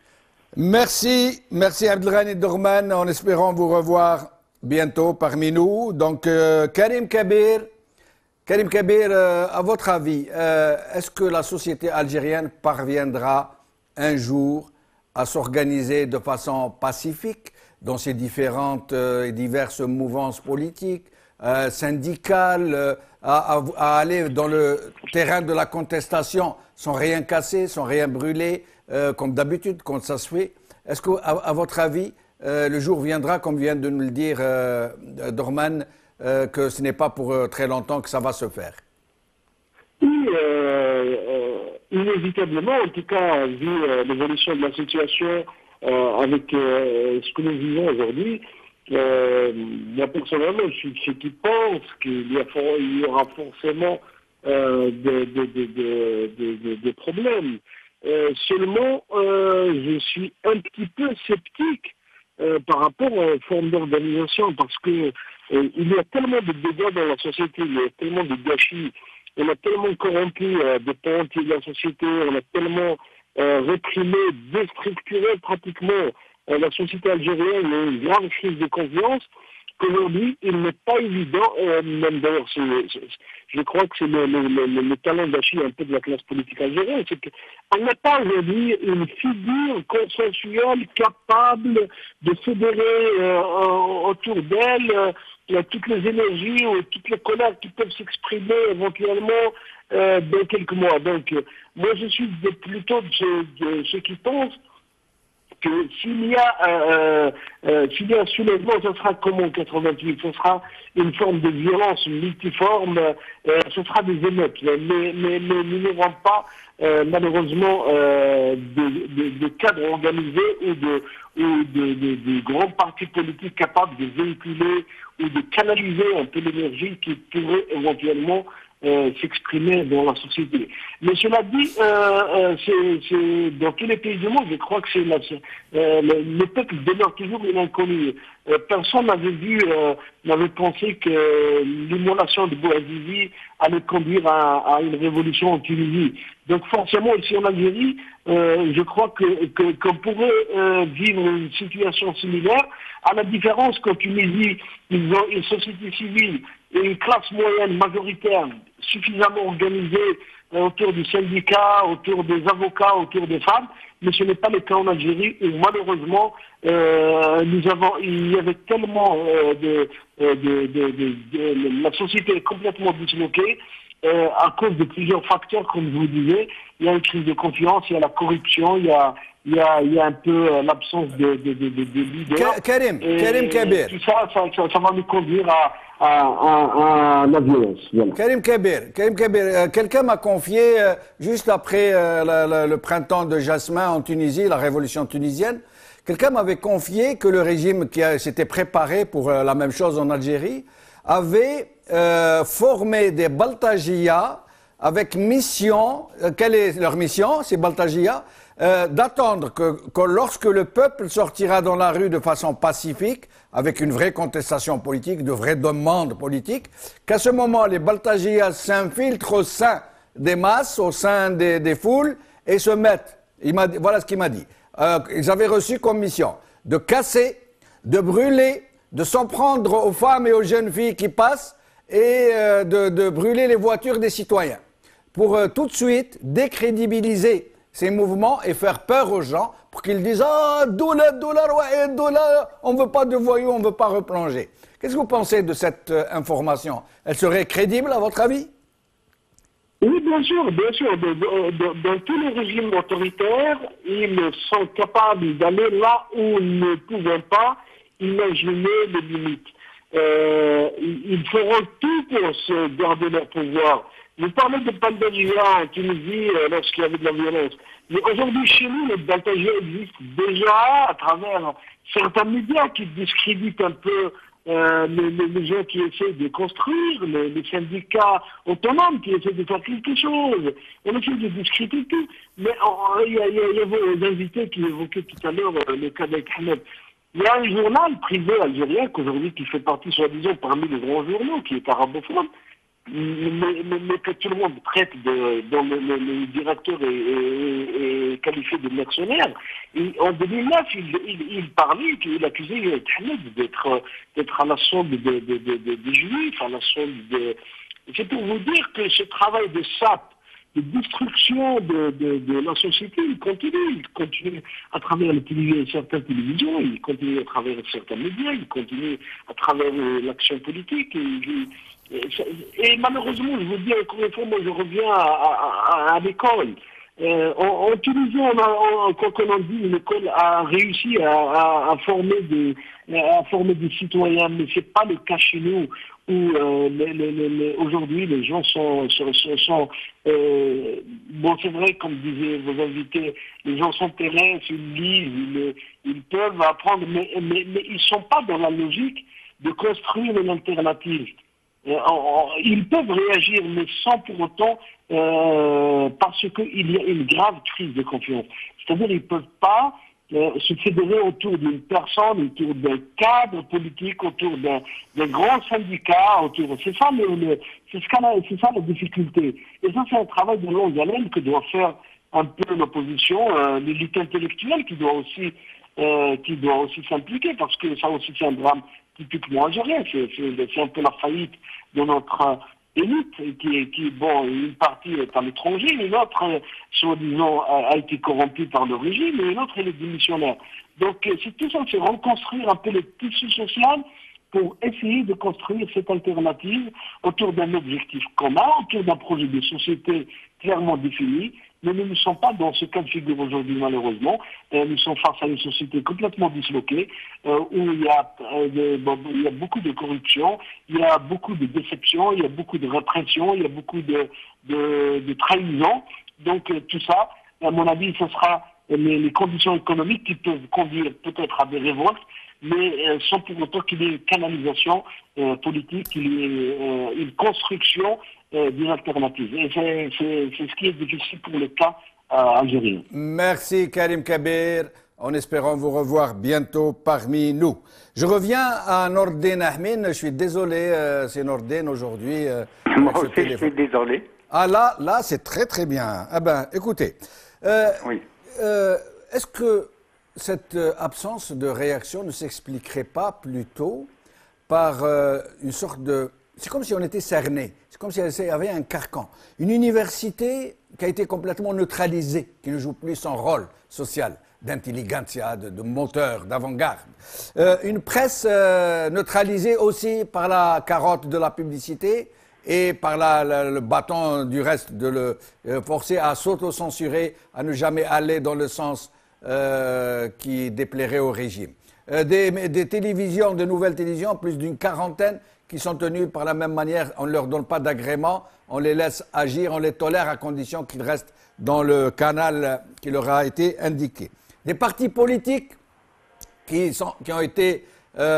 S1: Merci, merci Abdelghani Dorman, en espérant vous revoir bientôt parmi nous. Donc, euh, Karim Kabir, Karim Kabir, euh, à votre avis, euh, est-ce que la société algérienne parviendra un jour à s'organiser de façon pacifique dans ses différentes et euh, diverses mouvances politiques, euh, syndicales, euh, à, à, à aller dans le terrain de la contestation sans rien casser, sans rien brûler, Euh, comme d'habitude, quand ça se fait. Est-ce qu'à à votre avis, euh, le jour viendra, comme vient de nous le dire euh, Dorman, euh, que ce n'est pas pour euh, très longtemps que ça va se faire?
S4: Oui, euh, inévitablement, en tout cas, vu euh, l'évolution de la situation euh, avec euh, ce que nous vivons aujourd'hui, euh, moi personnellement, je suis de ceux qui pensent qu'il y, il y aura forcément euh, des, des, des, des, des, des problèmes. Euh, seulement, euh, je suis un petit peu sceptique euh, par rapport aux formes d'organisation, parce que euh, il y a tellement de dégâts dans la société, il y a tellement de gâchis, on a tellement corrompu euh, des pans entiers de la société, on a tellement euh, réprimé, déstructuré pratiquement euh, la société algérienne, il y a une grave crise de confiance, qu'aujourd'hui, il n'est pas évident, euh, même d'ailleurs, je crois que c'est le, le, le, le talent d'Achille un peu de la classe politique algérienne, c'est qu'on n'a pas aujourd'hui une figure consensuelle capable de fédérer euh, autour d'elle euh, toutes les énergies ou toutes les colères qui peuvent s'exprimer éventuellement euh, dans quelques mois. Donc, euh, moi, je suis de, plutôt de ceux, de ceux qui pensent que s'il y a euh, euh, s'il y a un soulèvement, ce sera comme en quatre-vingt-huit, ce sera une forme de violence multiforme, euh, ce sera des émeutes, mais, mais, mais nous n'aurons pas euh, malheureusement euh, de, de, de cadres organisés ou de ou de, de, de grands partis politiques capables de véhiculer ou de canaliser un peu l'énergie qui pourrait éventuellement Euh, s'exprimer dans la société. Mais cela dit, euh, euh, c'est, dans tous les pays du monde, je crois que c'est la, euh, le, le peuple demeure toujours une inconnue. Euh, personne n'avait vu, euh, n'avait pensé que l'immolation de Bouazizi allait conduire à, à une révolution en Tunisie. Donc forcément, ici en Algérie, euh, je crois que, que, qu'on pourrait euh, vivre une situation similaire, à la différence qu'en Tunisie, ils ont une société civile et une classe moyenne majoritaire suffisamment organisée autour du syndicat, autour des avocats, autour des femmes, mais ce n'est pas le cas en Algérie où malheureusement euh, nous avons, il y avait tellement euh, de, de, de, de, de, de la société est complètement disloquée euh, à cause de plusieurs facteurs, comme vous disiez. Il y a une crise de confiance, il y a la corruption, il y a Il y, a, il y a un peu euh, l'absence de, de, de, de, de leader.
S1: Karim,
S4: et,
S1: Karim Kabir.
S4: Tout ça, ça, ça, ça va nous conduire à, à, à, à la violence. Voilà.
S1: Karim Kabir, Karim Kabir, euh, quelqu'un m'a confié, euh, juste après euh, la, la, le printemps de Jasmin en Tunisie, la révolution tunisienne, quelqu'un m'avait confié que le régime qui a, s'était préparé pour euh, la même chose en Algérie avait euh, formé des Baltagias avec mission, euh, quelle est leur mission, ces Baltagias? Euh, d'attendre que, que lorsque le peuple sortira dans la rue de façon pacifique, avec une vraie contestation politique, de vraies demandes politiques, qu'à ce moment, les Baltagias s'infiltrent au sein des masses, au sein des, des foules, et se mettent. Il m'a dit, voilà ce qu'il m'a dit. Euh, ils avaient reçu comme mission de casser, de brûler, de s'en prendre aux femmes et aux jeunes filles qui passent, et euh, de, de brûler les voitures des citoyens, pour euh, tout de suite décrédibiliser ces mouvements et faire peur aux gens pour qu'ils disent « Ah, doula, doula, ouais, doula, on ne veut pas de voyous, on ne veut pas replonger ». Qu'est-ce que vous pensez de cette euh, information? Elle serait crédible à votre avis?
S4: Oui, bien sûr, bien sûr. De, de, de, dans tous les régimes autoritaires, ils sont capables d'aller là où ils ne pouvaient pas imaginer les limites. Euh, ils feront tout pour se garder leur pouvoir. Vous parlez de Baltagia en Tunisie euh, lorsqu'il y avait de la violence. Mais aujourd'hui, chez nous, les Baltagia existent déjà à travers certains médias qui discréditent un peu euh, les, les, les gens qui essaient de construire, les, les syndicats autonomes qui essaient de faire quelque chose. On essaie de discréditer tout. Mais il y, y, y a vos invités qui évoquaient tout à l'heure euh, le cas d'Ahmed. Il y a un journal privé algérien qu'aujourd'hui qui fait partie, soi-disant, parmi les grands journaux, qui est arabophone, mais, mais, mais que tout le monde traite de, dont le, le, le directeur est, est, est qualifié de mercenaire. Et en deux mille neuf, il, il, il parlait, il accusait Ahmed d'être, d'être à la solde de, de, de, de, de juifs, à la solde de... C'est pour vous dire que ce travail de sape, de destruction de, de, de la société, il continue. Il continue à travers les télé, certaines télévisions, il continue à travers certains médias, il continue à travers l'action politique. Et, et, et malheureusement, je vous dis encore une fois, moi je reviens à, à, à l'école. Euh, en, en Tunisie, on a, on, quand on a dit, l'école a réussi à, à, à former des, à former des citoyens, mais c'est pas le cas chez nous où euh, les, les, les, aujourd'hui les gens sont, sont, sont euh, bon, c'est vrai, comme disaient vos invités, les gens s'intéressent, ils lisent, ils, ils peuvent apprendre, mais, mais, mais ils sont pas dans la logique de construire une alternative. Euh, ils peuvent réagir, mais sans pour autant, euh, parce qu'il y a une grave crise de confiance. C'est-à-dire qu'ils ne peuvent pas euh, se fédérer autour d'une personne, autour d'un cadre politique, autour d'un grand syndicat, autour. C'est ça, le, le, c'est ce ça la difficulté. Et ça, c'est un travail de longue haleine que doit faire un peu l'opposition, euh, l'élite intellectuelle qui doit aussi, euh, qui doit aussi s'impliquer, parce que ça aussi c'est un drame typiquement algérien. C'est un peu la faillite de notre élite, qui, qui bon, une partie est à l'étranger, une autre, soi-disant, a, a été corrompue par le régime, et une autre, elle est démissionnaire. Donc, c'est tout ça, c'est reconstruire un peu le tissu social pour essayer de construire cette alternative autour d'un objectif commun, autour d'un projet de société clairement défini. Mais nous ne sommes pas dans ce cas de figure aujourd'hui, malheureusement. Euh, nous sommes face à une société complètement disloquée, euh, où il y, a, euh, de, bon, il y a beaucoup de corruption, il y a beaucoup de déception, il y a beaucoup de répression, il y a beaucoup de, de, de trahison. Donc euh, tout ça, à mon avis, ce sera les, les conditions économiques qui peuvent conduire peut-être à des révoltes, mais euh, sans pour autant qu'il y ait une canalisation euh, politique, qu'il y ait euh, une construction euh, d'une alternative. Et c'est ce qui est difficile pour le cas euh, algérien.
S1: Merci Karim Kabir, en espérant vous revoir bientôt parmi nous. Je reviens à Nordin Ahmin, je suis désolé, euh, c'est Nordin aujourd'hui. Euh,
S6: Moi aussi je suis désolé.
S1: Ah là, là c'est très très bien. Ah ben écoutez, euh,
S6: oui.
S1: euh, est-ce que cette absence de réaction ne s'expliquerait pas plutôt par euh, une sorte de... C'est comme si on était cerné, c'est comme si il y avait un carcan. Une université qui a été complètement neutralisée, qui ne joue plus son rôle social d'intelligentsia, de, de moteur, d'avant-garde. Euh, une presse euh, neutralisée aussi par la carotte de la publicité et par la, la, le bâton du reste, de le euh, forcer à s'auto-censurer, à ne jamais aller dans le sens Euh, qui déplairait au régime. Euh, des, des télévisions, de nouvelles télévisions, plus d'une quarantaine, qui sont tenues par la même manière. On ne leur donne pas d'agrément, on les laisse agir, on les tolère à condition qu'ils restent dans le canal qui leur a été indiqué. Des partis politiques qui, sont, qui ont été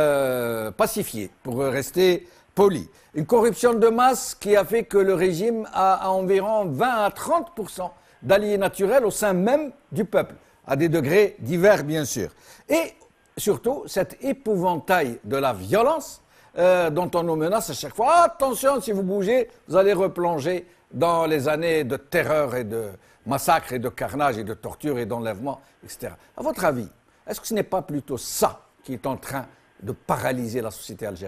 S1: euh, pacifiés, pour rester polis. Une corruption de masse qui a fait que le régime a, a environ vingt à trente pour cent d'alliés naturels au sein même du peuple, à des degrés divers, bien sûr. Et surtout, cet épouvantail de la violence euh, dont on nous menace à chaque fois. Attention, si vous bougez, vous allez replonger dans les années de terreur et de massacre et de carnage et de torture et d'enlèvement, et cetera. À votre avis, est-ce que ce n'est pas plutôt ça qui est en train de paralyser la société algérienne ?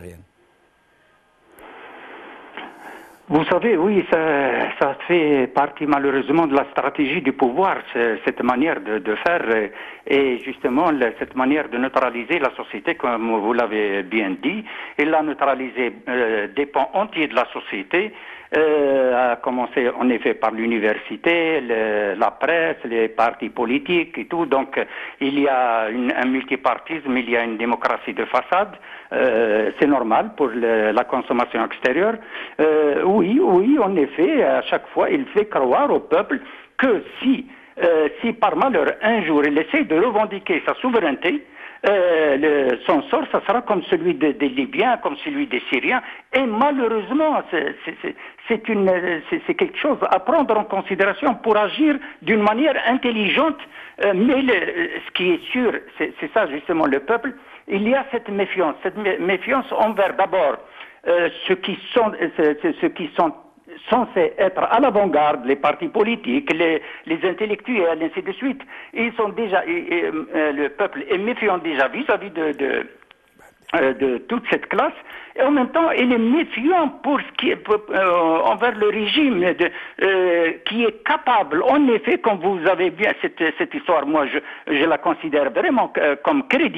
S6: Vous savez, oui, ça, ça fait partie malheureusement de la stratégie du pouvoir, cette manière de, de faire et justement cette manière de neutraliser la société, comme vous l'avez bien dit. Et la neutraliser euh, des pans entiers de la société, euh, à commencer en effet par l'université, la presse, les partis politiques et tout. Donc il y a une, un multipartisme, il y a une démocratie de façade. Euh, c'est normal pour le, la consommation extérieure. Euh, oui, oui, en effet, à chaque fois, il fait croire au peuple que si, euh, si par malheur un jour il essaie de revendiquer sa souveraineté, euh, le, son sort, ça sera comme celui des de Libyens, comme celui des Syriens. Et malheureusement, c'est quelque chose à prendre en considération pour agir d'une manière intelligente. Euh, mais le, ce qui est sûr, c'est ça justement le peuple. Il y a cette méfiance, cette méfiance envers d'abord euh, ceux qui sont, euh, ceux qui sont censés être à l'avant-garde, les partis politiques, les, les intellectuels, ainsi de suite. Ils sont déjà, et, et, euh, le peuple est méfiant déjà vis-à-vis de, de, euh, de toute cette classe, et en même temps, il est méfiant pour ce qui est, euh, envers le régime de, euh, qui est capable, en effet, comme vous avez bien cette, cette histoire, moi je, je la considère vraiment euh, comme crédible.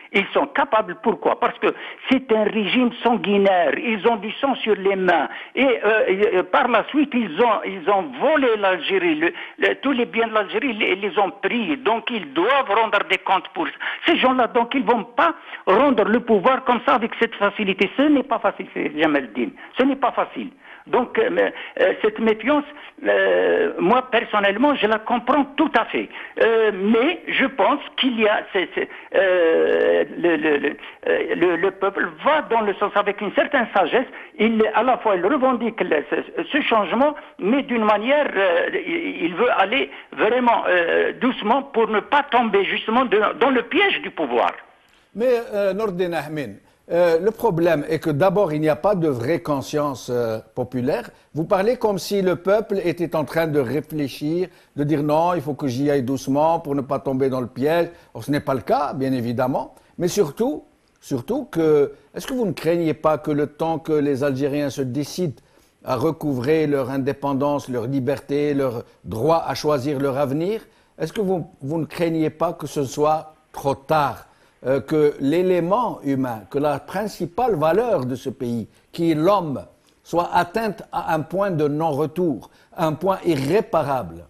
S6: Ils sont capables, pourquoi? Parce que c'est un régime sanguinaire, ils ont du sang sur les mains, et, euh, et par la suite, ils ont, ils ont volé l'Algérie, le, le, tous les biens de l'Algérie, ils les, les ont pris, donc ils doivent rendre des comptes pour ces gens-là, donc ils ne vont pas rendre le pouvoir comme ça avec cette facilité. Ce n'est pas facile, c'est Jamal Eldin, ce n'est pas facile. Donc euh, euh, cette méfiance, euh, moi personnellement, je la comprends tout à fait. Euh, mais je pense qu'il y a, c'est, c'est, euh, le, le, le, le, le peuple va dans le sens avec une certaine sagesse. Il, à la fois, il revendique le, ce, ce changement, mais d'une manière, euh, il veut aller vraiment euh, doucement pour ne pas tomber justement de, dans le piège du pouvoir.
S1: Mais euh, Nordin Ahmed, Euh, le problème est que d'abord, il n'y a pas de vraie conscience euh, populaire. Vous parlez comme si le peuple était en train de réfléchir, de dire non, il faut que j'y aille doucement pour ne pas tomber dans le piège. Or, ce n'est pas le cas, bien évidemment. Mais surtout, surtout que, est-ce que vous ne craignez pas que le temps que les Algériens se décident à recouvrer leur indépendance, leur liberté, leur droit à choisir leur avenir, est-ce que vous, vous ne craignez pas que ce soit trop tard? Euh, que l'élément humain, que la principale valeur de ce pays, qui est l'homme, soit atteinte à un point de non-retour, un point irréparable.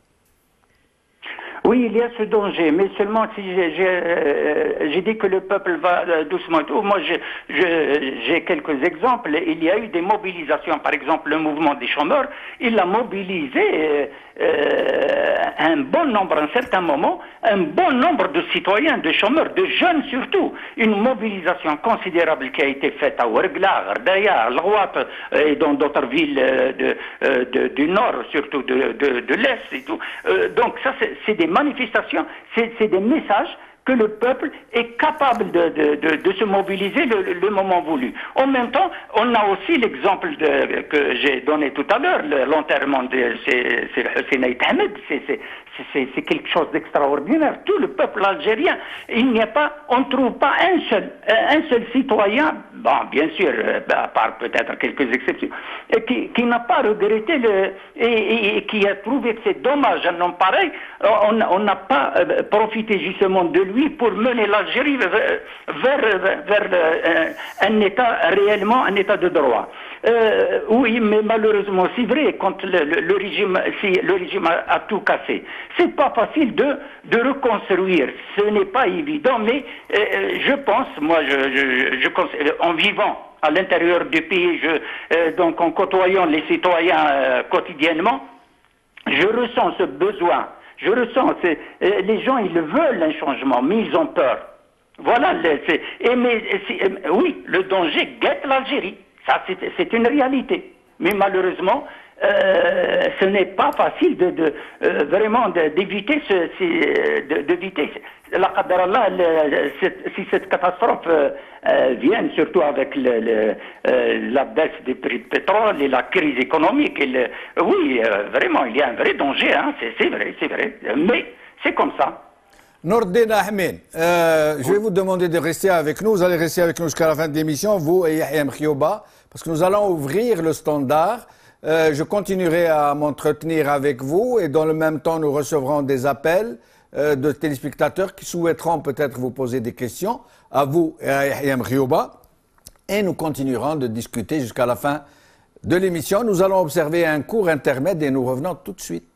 S6: Oui, il y a ce danger, mais seulement si j'ai, j'ai, euh, j'ai dit que le peuple va euh, doucement. Moi, je, je, j'ai quelques exemples. Il y a eu des mobilisations, par exemple, le mouvement des chômeurs, il a mobilisé euh, euh, un bon nombre, à un certain moment, un bon nombre de citoyens, de chômeurs, de jeunes surtout. Une mobilisation considérable qui a été faite à Ouargla, à Ardaya, à L'Rouat et dans d'autres villes euh, de, euh, de, du nord, surtout de, de, de l'Est et tout. Euh, donc ça, c'est, c'est des manifestations, c'est, c'est des messages que le peuple est capable de, de, de, de se mobiliser le, le moment voulu. En même temps, on a aussi l'exemple de, que j'ai donné tout à l'heure, l'enterrement de c'est, c'est Hussein Ait Ahmed, c'est, c'est, c'est, c'est quelque chose d'extraordinaire. Tout le peuple algérien, il n'y a pas, on ne trouve pas un seul, un seul citoyen, bon, bien sûr, à part peut-être quelques exceptions, qui, qui n'a pas regretté le, et, et, et qui a trouvé que c'est dommage un homme pareil. On n'a pas profité justement de lui pour mener l'Algérie vers, vers, vers euh, un État réellement, un État de droit. Euh, oui, mais malheureusement, c'est vrai, quand le, le, le régime, si le régime a, a tout cassé, c'est pas facile de, de reconstruire. Ce n'est pas évident, mais euh, je pense, moi, je, je, je, en vivant à l'intérieur du pays, je, euh, donc en côtoyant les citoyens euh, quotidiennement, je ressens ce besoin. Je ressens, c'est, euh, les gens, ils veulent un changement, mais ils ont peur. Voilà, le, c'est, et mais, c'est, euh, oui, le danger guette l'Algérie. Ça, c'est, c'est une réalité. Mais malheureusement, euh, ce n'est pas facile de, de euh, vraiment de, d'éviter ce, de, d'éviter. La Qadarallah, le, si cette catastrophe euh, euh, vient, surtout avec le, le, euh, la baisse des prix de pétrole et la crise économique, et le, oui, euh, vraiment, il y a un vrai danger, hein, c'est, c'est vrai, c'est vrai, mais c'est comme ça.
S1: Nordin Ahmed, euh, je vais vous demander de rester avec nous. Vous allez rester avec nous jusqu'à la fin de l'émission, vous et Yahya Mkhioba, parce que nous allons ouvrir le standard. Euh, je continuerai à m'entretenir avec vous et dans le même temps, nous recevrons des appels euh, de téléspectateurs qui souhaiteront peut-être vous poser des questions à vous et à Yahya Mkhioba. Et nous continuerons de discuter jusqu'à la fin de l'émission. Nous allons observer un court intermède et nous revenons tout de suite.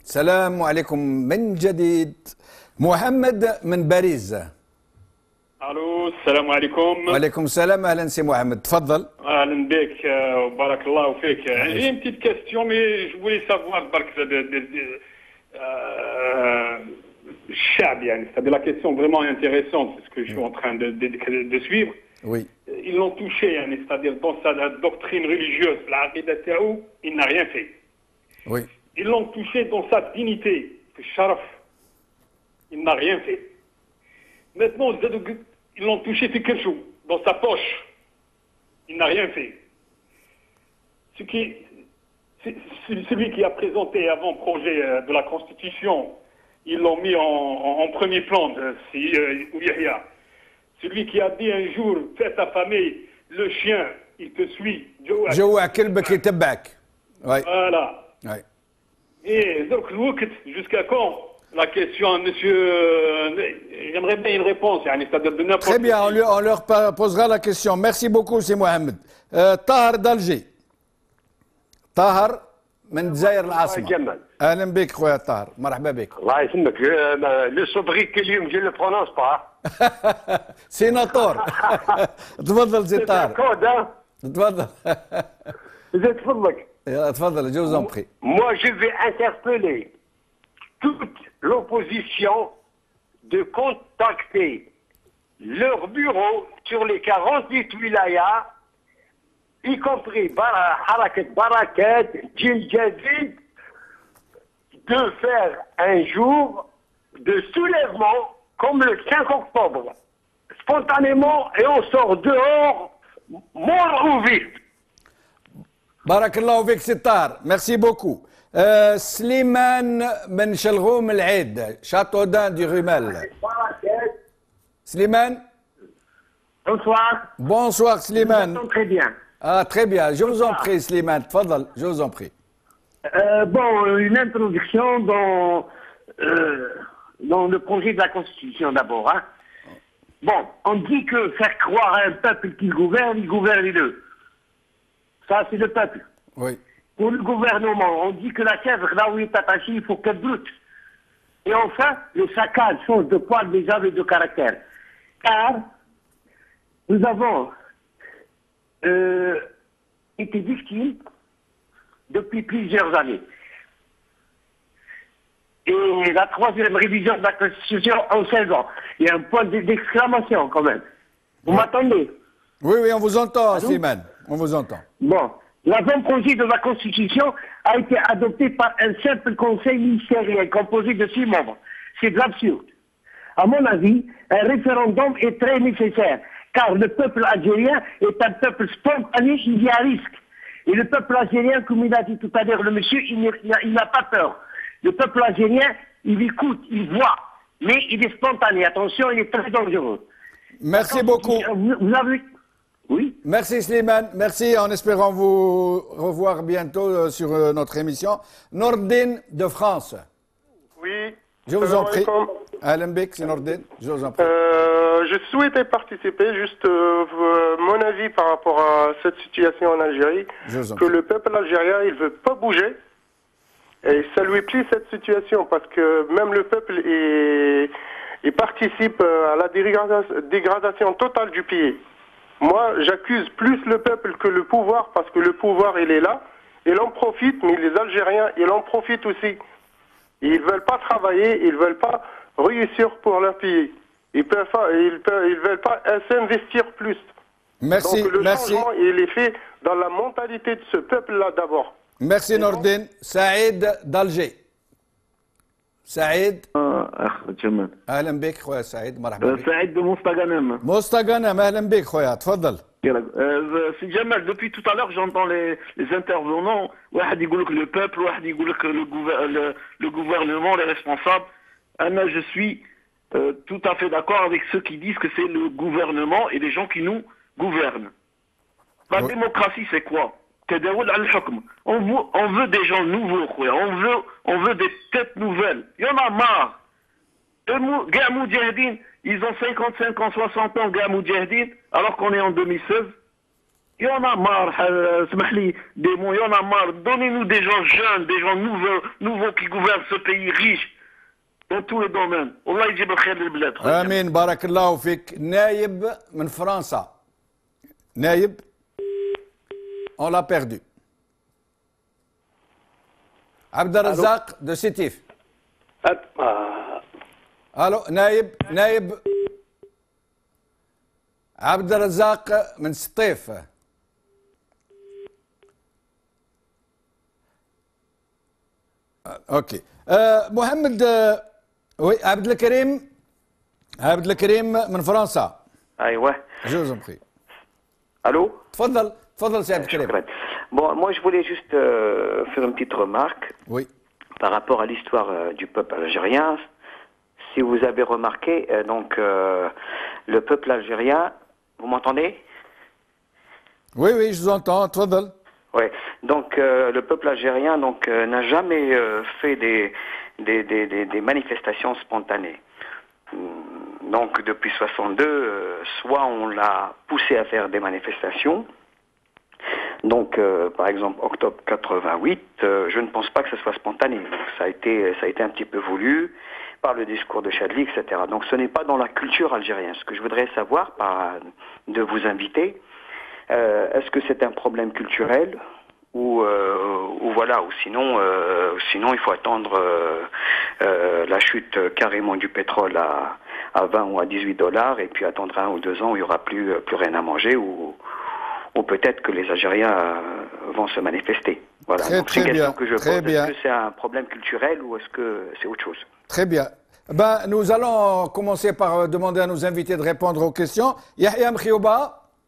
S1: السلام عليكم من جديد. محمد من باريس.
S7: الو السلام عليكم.
S1: وعليكم السلام، اهلا سي محمد، تفضل.
S7: اهلا بك وبارك الله فيك. J'ai une petite question, mais je voulais savoir برك الشعب يعني, c'est-à-dire la question vraiment intéressante, c'est ce que je suis en train de, de, de suivre.
S1: Oui.
S7: Ils l'ont touché, يعني, c'est-à-dire dans sa doctrine religieuse, la aqida taou, il n'a rien fait.
S1: Oui.
S7: Ils l'ont touché dans sa dignité, le sharaf, il n'a rien fait. Maintenant, ils l'ont touché fait quelque chose, dans sa poche, il n'a rien fait. Ce qui, celui qui a présenté avant le projet de la Constitution, ils l'ont mis en, en, en premier plan, c'est euh, Yahya. Celui qui a dit un jour, fais ta famille, le chien, il te suit.
S1: جوا كلبك يتبعك.
S7: Voilà.
S1: Ouais.
S7: Et donc, jusqu'à quand la question à monsieur, j'aimerais bien une réponse, c'est-à-dire de n'importe.
S1: Très bien, on, lui, on leur posera la question. Merci beaucoup, c'est Mohamed. Euh, Tahar d'Alger. Tahar من الجزائر العاصمة. أهلا بك خويا طاهر، مرحبا بك.
S8: الله يسلمك. لو سوبريك اليوم جو لو برونونس با.
S1: سيناتور. تفضل سي طاهر. تفضل.
S8: زيد فضلك.
S1: تفضل، je vous en prie.
S8: Moi, je vais interpeller toute l'opposition de contacter leur bureau sur les quarante-huit wilayas, y compris Harakat Barakat, Djil Jadid, de faire un jour de soulèvement comme le cinq octobre, spontanément, et on sort dehors, mort ou vif.
S1: بارك الله فيك سي طاهر، ميرسي بوكو. أه سليمان من شلغوم العيد، شاتو دان دي رومال. سليمان.
S8: Bonsoir.
S1: Bonsoir Slimane.
S8: Très bien.
S1: Ah très bien, je vous en prie Slimane, tfadal, je vous en prie.
S8: Euh, bon, une introduction dans, euh, dans le projet de la Constitution d'abord. Hein. Bon, on dit que faire croire à un peuple qu'il gouverne, il gouverne les deux. Ça, c'est le peuple.
S1: Oui.
S8: Pour le gouvernement, on dit que la chèvre, là où il est attachée, il faut qu'elle broute. Et enfin, le chacal change de poil déjà et de caractère. Car nous avons euh, été victimes depuis plusieurs années. Et la troisième révision de la Constitution en seize ans. Il y a un point d'exclamation quand même. Vous oui. m'attendez?
S1: Oui, oui, on vous entend, Slimane. On vous entend.
S8: Bon. L'avant-projet de la Constitution a été adopté par un simple conseil ministériel composé de six membres. C'est de l'absurde. À mon avis, un référendum est très nécessaire, car le peuple algérien est un peuple spontané, il y a risque. Et le peuple algérien, comme il a dit tout à l'heure le monsieur, il n'a pas peur. Le peuple algérien, il écoute, il voit, mais il est spontané. Attention, il est très dangereux.
S1: Merci beaucoup.
S8: Vous, vous avez... Oui.
S1: Merci Slimane, merci, en espérant vous revoir bientôt sur notre émission. Nordine de France.
S9: Oui.
S1: Je vous en prie. Alenbek, c'est Nordine, je vous en prie.
S9: Euh, je souhaitais participer, juste euh, mon avis par rapport à cette situation en Algérie, que prie. Le peuple algérien, il veut pas bouger. Et ça lui plaît cette situation, parce que même le peuple, il, il participe à la dégradation totale du pays. Moi, j'accuse plus le peuple que le pouvoir, parce que le pouvoir, il est là, il en profite, mais les Algériens, ils en profitent aussi. Ils veulent pas travailler, ils veulent pas réussir pour leur pays. Ils peuvent pas, ils peuvent, ils veulent pas s'investir plus.
S1: Merci,
S9: Donc le
S1: merci.
S9: changement, il est fait dans la mentalité de ce peuple-là d'abord.
S1: Merci Nordine. Saïd d'Alger. سعيد
S10: اخ جمال
S1: اهلا بك خويا سعيد مرحبا بك.
S10: سعيد de Mostaganem.
S1: Mostaganem اهلا بك خويا تفضل.
S10: سي جمال depuis tout à l'heure j'entends les, les intervenants واحد يقول لك le peuple واحد يقول لك le, le, le gouvernement les responsables. Anna, je suis euh, tout à fait d'accord avec ceux qui disent que c'est le gouvernement et les gens qui nous gouvernent. La oui. démocratie c'est quoi? On veut, on veut des gens nouveaux, on veut, on veut des têtes nouvelles. Il y en a marre. Les Moudjahidine, ils ont cinquante-cinq ans, soixante ans, les Moudjahidine, alors qu'on est en deux mille seize. Il y en a marre, euh, des mots, il y en a marre. Donnez-nous des gens jeunes, des gens nouveaux, nouveaux qui gouvernent ce pays riche dans tous les domaines. Allah يجيب الخير للبلاد.
S1: آمين بارك الله فيك. نايب من فرنسا. نايب. On l'a perdu. Abdelrazak de Sétif. Allô, نايب نايب Abdelrazak من سطيف. اوكي أه محمد أه وي عبد الكريم عبد الكريم من فرنسا.
S11: ايوه
S1: جو vous en prie.
S11: Allô.
S1: تفضل تفضل سي عبد الكريم.
S11: Bon, moi je voulais juste euh, faire une petite remarque.
S1: Oui.
S11: Par rapport à l'histoire euh, du peuple algérien. Si vous avez remarqué, euh, donc euh, le peuple algérien, vous m'entendez?
S1: Oui, oui, je vous entends. Tfadal.
S11: Oui, donc euh, le peuple algérien donc euh, n'a jamais euh, fait des des, des, des des manifestations spontanées. Donc depuis soixante-deux, euh, soit on l'a poussé à faire des manifestations. Donc euh, par exemple octobre quatre-vingt-huit, euh, je ne pense pas que ce soit spontané. Donc, ça a été ça a été un petit peu voulu par le discours de Chadli, et cetera. Donc ce n'est pas dans la culture algérienne. Ce que je voudrais savoir, par, de vous inviter. Euh, Est-ce que c'est un problème culturel ou, euh, ou voilà, ou sinon, euh, sinon il faut attendre euh, euh, la chute carrément du pétrole à, à vingt ou à dix-huit dollars et puis attendre un ou deux ans où il n'y aura plus, plus rien à manger ou, ou peut-être que les Algériens vont se manifester. Voilà, c'est une question que je pose. Est-ce que c'est un problème culturel ou est-ce que c'est autre chose?
S1: Très bien. Ben, nous allons commencer par demander à nos invités de répondre aux questions. Yahya Mkhioba.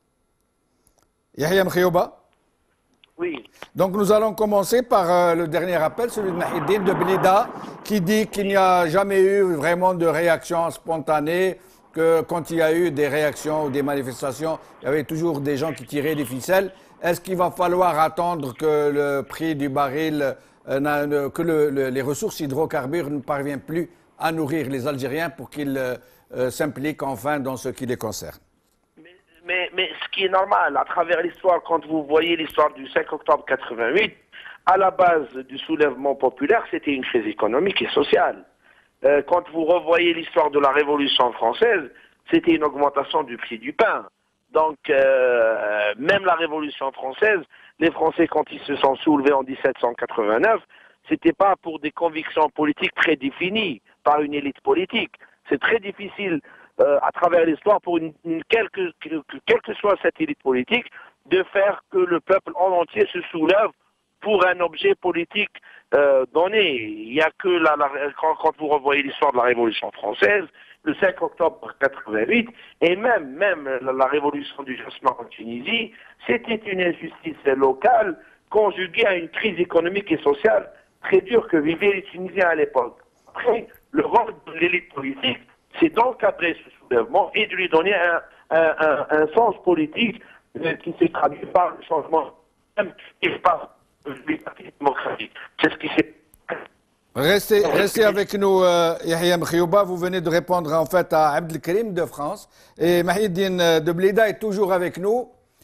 S1: Yahya Mkhioba.
S5: Oui.
S1: Donc nous allons commencer par euh, le dernier appel, celui de Mahiddin de Blida, qui dit qu'il n'y a jamais eu vraiment de réaction spontanée, que quand il y a eu des réactions ou des manifestations, il y avait toujours des gens qui tiraient des ficelles. Est-ce qu'il va falloir attendre que le prix du baril, euh, que le, le, les ressources hydrocarbures ne parviennent plus à nourrir les Algériens pour qu'ils euh, s'impliquent enfin dans ce qui les concerne?
S5: Mais, mais ce qui est normal, à travers l'histoire, quand vous voyez l'histoire du cinq octobre quatre-vingt-huit, à la base du soulèvement populaire, c'était une crise économique et sociale. Euh, quand vous revoyez l'histoire de la Révolution française, c'était une augmentation du prix du pain. Donc, euh, même la Révolution française, les Français, quand ils se sont soulevés en dix-sept cent quatre-vingt-neuf, c'était pas pour des convictions politiques prédéfinies par une élite politique. C'est très difficile Euh, à travers l'histoire, pour une, une, quelle, que, que, quelle que soit cette élite politique, de faire que le peuple en entier se soulève pour un objet politique euh, donné. Il n'y a que la, la, quand, quand vous revoyez l'histoire de la Révolution française, le cinq octobre quatre-vingt-huit, et même, même la, la révolution du jasmin en Tunisie, c'était une injustice locale conjuguée à une crise économique et sociale très dure que vivaient les Tunisiens à l'époque. Après, le rôle de l'élite politique, c'est d'encadrer ce soulèvement et de lui donner un, un, un, un sens politique euh, qui s'est traduit par le changement même et par le parti démocratique. C'est ce qui s'est...
S1: Restez, restez avec nous, euh, Yahya Mkhioba. Vous venez de répondre en fait à Abdelkrim de France. Et Mahiddin de Blida est toujours avec nous.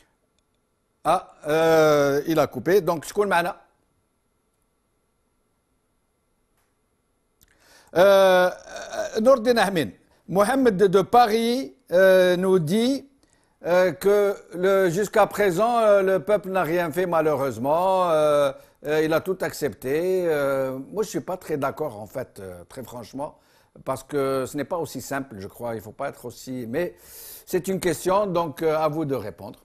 S1: Ah, euh, il a coupé. Donc, je connais maintenant. Euh, Nordin Ahmed, Mohamed de Paris euh, nous dit euh, que jusqu'à présent, euh, le peuple n'a rien fait malheureusement. Euh, euh, il a tout accepté. Euh, moi, je ne suis pas très d'accord en fait, euh, très franchement, parce que ce n'est pas aussi simple, je crois. Il ne faut pas être aussi... Mais c'est une question, donc euh, à vous de répondre.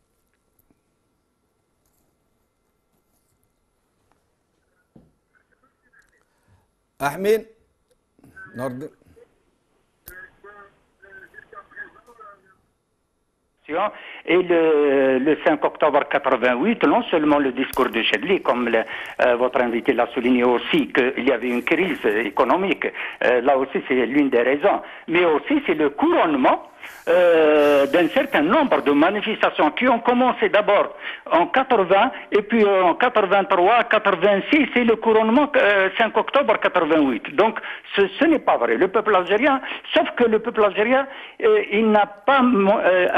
S1: Ahmed Nord...
S6: Et le, le cinq octobre quatre-vingt-huit, non seulement le discours de Chadli, comme le, euh, votre invité l'a souligné aussi, qu'il y avait une crise économique, euh, là aussi c'est l'une des raisons, mais aussi c'est le couronnement euh, d'un certain nombre de manifestations qui ont commencé d'abord en quatre-vingts et puis en quatre-vingt-trois, quatre-vingt-six, c'est le couronnement euh, cinq octobre quatre-vingt-huit. Donc ce, ce n'est pas vrai. Le peuple algérien, sauf que le peuple algérien, euh, il n'a pas euh, arrêté de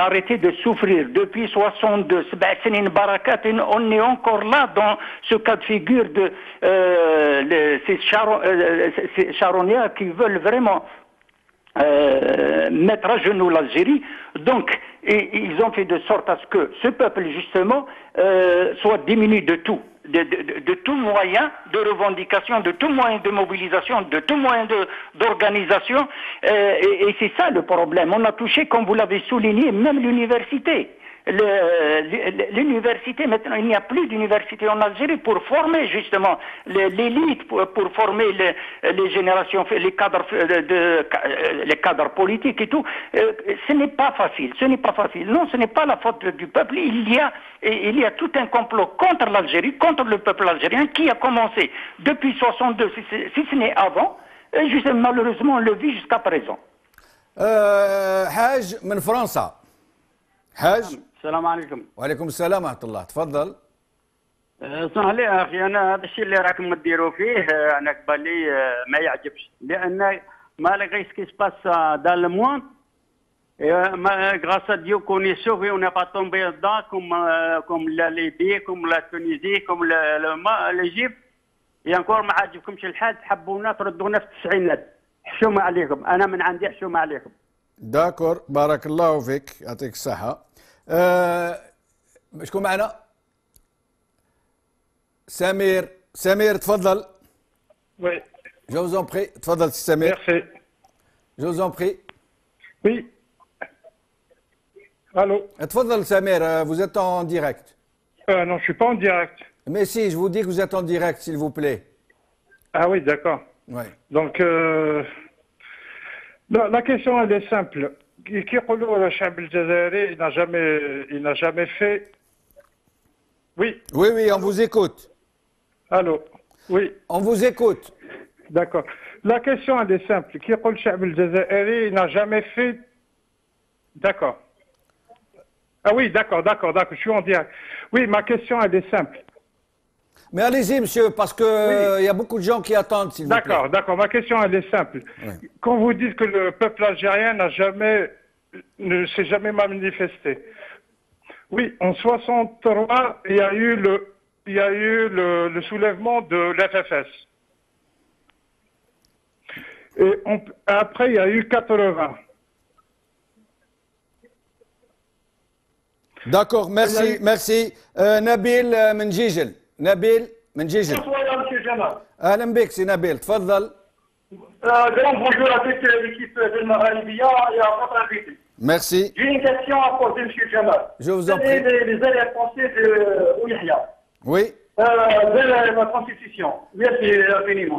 S6: de souffrir depuis soixante-deux, on est encore là dans ce cas de figure de euh, les, ces, charon, euh, ces charognards qui veulent vraiment euh, mettre à genoux l'Algérie. Donc, et, ils ont fait de sorte à ce que ce peuple, justement, euh, soit diminué de tout. De, de, de tout moyen de revendication, de tout moyen de mobilisation, de tout moyen d'organisation. Euh, et et c'est ça le problème. On a touché, comme vous l'avez souligné, même l'université. L'université, maintenant, il n'y a plus d'université en Algérie pour former justement l'élite, pour, pour former les, les générations, les cadres, de, de, les cadres politiques et tout. Ce n'est pas facile, ce n'est pas facile. Non, ce n'est pas la faute du peuple. Il y a, il y a tout un complot contre l'Algérie, contre le peuple algérien qui a commencé depuis soixante-deux, si, si ce n'est avant. Et justement, malheureusement, on le vit jusqu'à présent.
S1: Euh, Haj, من فرنسا. حاج
S12: السلام عليكم.
S1: وعليكم السلام ورحمة الله، تفضل.
S12: اسمح لي اخي، انا هذا الشيء اللي راكم تديروا فيه انا كبالي ما يعجبش، لان malgré ce qui se passe dans le monde, grâce à Dieu qu'on est sauvé, on n'est pas tombé dedans comme, comme la Libye, comme la Tunisie, comme l'Égypte. Et encore ما عاجبكمش الحال، تحبونا تردونا في التسعينات. حشومة عليكم، انا من عندي حشومة عليكم.
S1: داكور، بارك الله فيك، يعطيك الصحة. أه... شكون معنا؟ سمير، سمير تفضل.
S13: Oui.
S1: Je vous en prie، تفضل سي سمير.
S13: Merci.
S1: Je vous en prie.
S13: Oui. Allô.
S1: تفضل سمير، vous êtes en direct.
S13: Euh, non, je suis pas en direct.
S1: Mais si, je vous dis que vous êtes en direct, s'il vous plaît.
S13: Ah oui, d'accord.
S1: Oui.
S13: Donc, euh, la, la question, elle est simple. Qui le Chab el-Jazairi, il n'a jamais, il n'a jamais fait. Oui.
S1: Oui, oui, on vous écoute.
S13: Allô. Oui.
S1: On vous écoute.
S13: D'accord. La question, elle est simple. Qui le Chab el-Jazairi, il n'a jamais fait. D'accord. Ah oui, d'accord, d'accord, d'accord. Je suis en direct. Oui, ma question, elle est simple.
S1: Mais allez-y, monsieur, parce qu'il oui. y a beaucoup de gens qui attendent, s'il vous plaît.
S13: D'accord, d'accord. Ma question, elle est simple. Oui. Quand vous dites que le peuple algérien n'a jamais, ne s'est jamais manifesté. Oui, en soixante-trois, il y a eu le, il y a eu le, le soulèvement de l'F F S. Et on, après, il y a eu quatre-vingts.
S1: D'accord, merci, merci. Euh, Nabil euh, Menjijel. نبيل من جيجل. اهلا بك سي نبيل، تفضل.
S14: Grand bonjour avec l'équipe de Maralibia et à votre invité.
S1: Merci.
S14: J'ai une question à poser, M. Jamal.
S1: Je vous en prie.
S14: Les, les arrières pensées de Ouyahia.
S1: Oui.
S14: Euh, de la, la Constitution. Merci infiniment.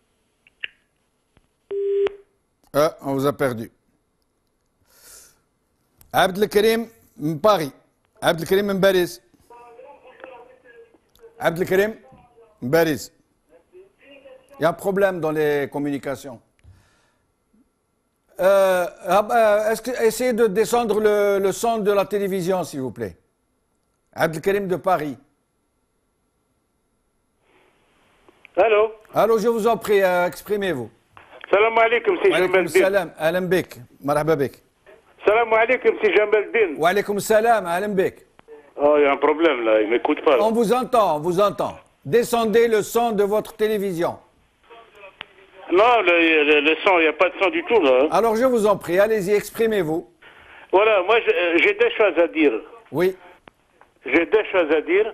S1: Ah, on vous a perdu. Abdelkarim من Paris. Abdelkarim من باريس. Abdelkarim Mbariz. Il y a un problème dans les communications. Euh, est-ce que, essayez de descendre le, le son de la télévision, s'il vous plaît. Abdelkarim de Paris.
S15: Allô.
S1: Allô, je vous en prie, euh, exprimez-vous.
S15: Salam alaikum, c'est Jamal Din.
S1: Salam, ahlan bik, marhaba bik.
S15: Salam alaikum, c'est Jamal Din.
S1: Wa alaikum salam, ahlan bik.
S15: Oh, il y a un problème là, il ne m'écoute pas. Là.
S1: On vous entend, on vous entend. Descendez le son de votre télévision.
S15: Non, le, le, le son, il n'y a pas de son du tout là.
S1: Alors je vous en prie, allez-y, exprimez-vous.
S15: Voilà, moi j'ai des choses à dire.
S1: Oui.
S15: J'ai des choses à dire.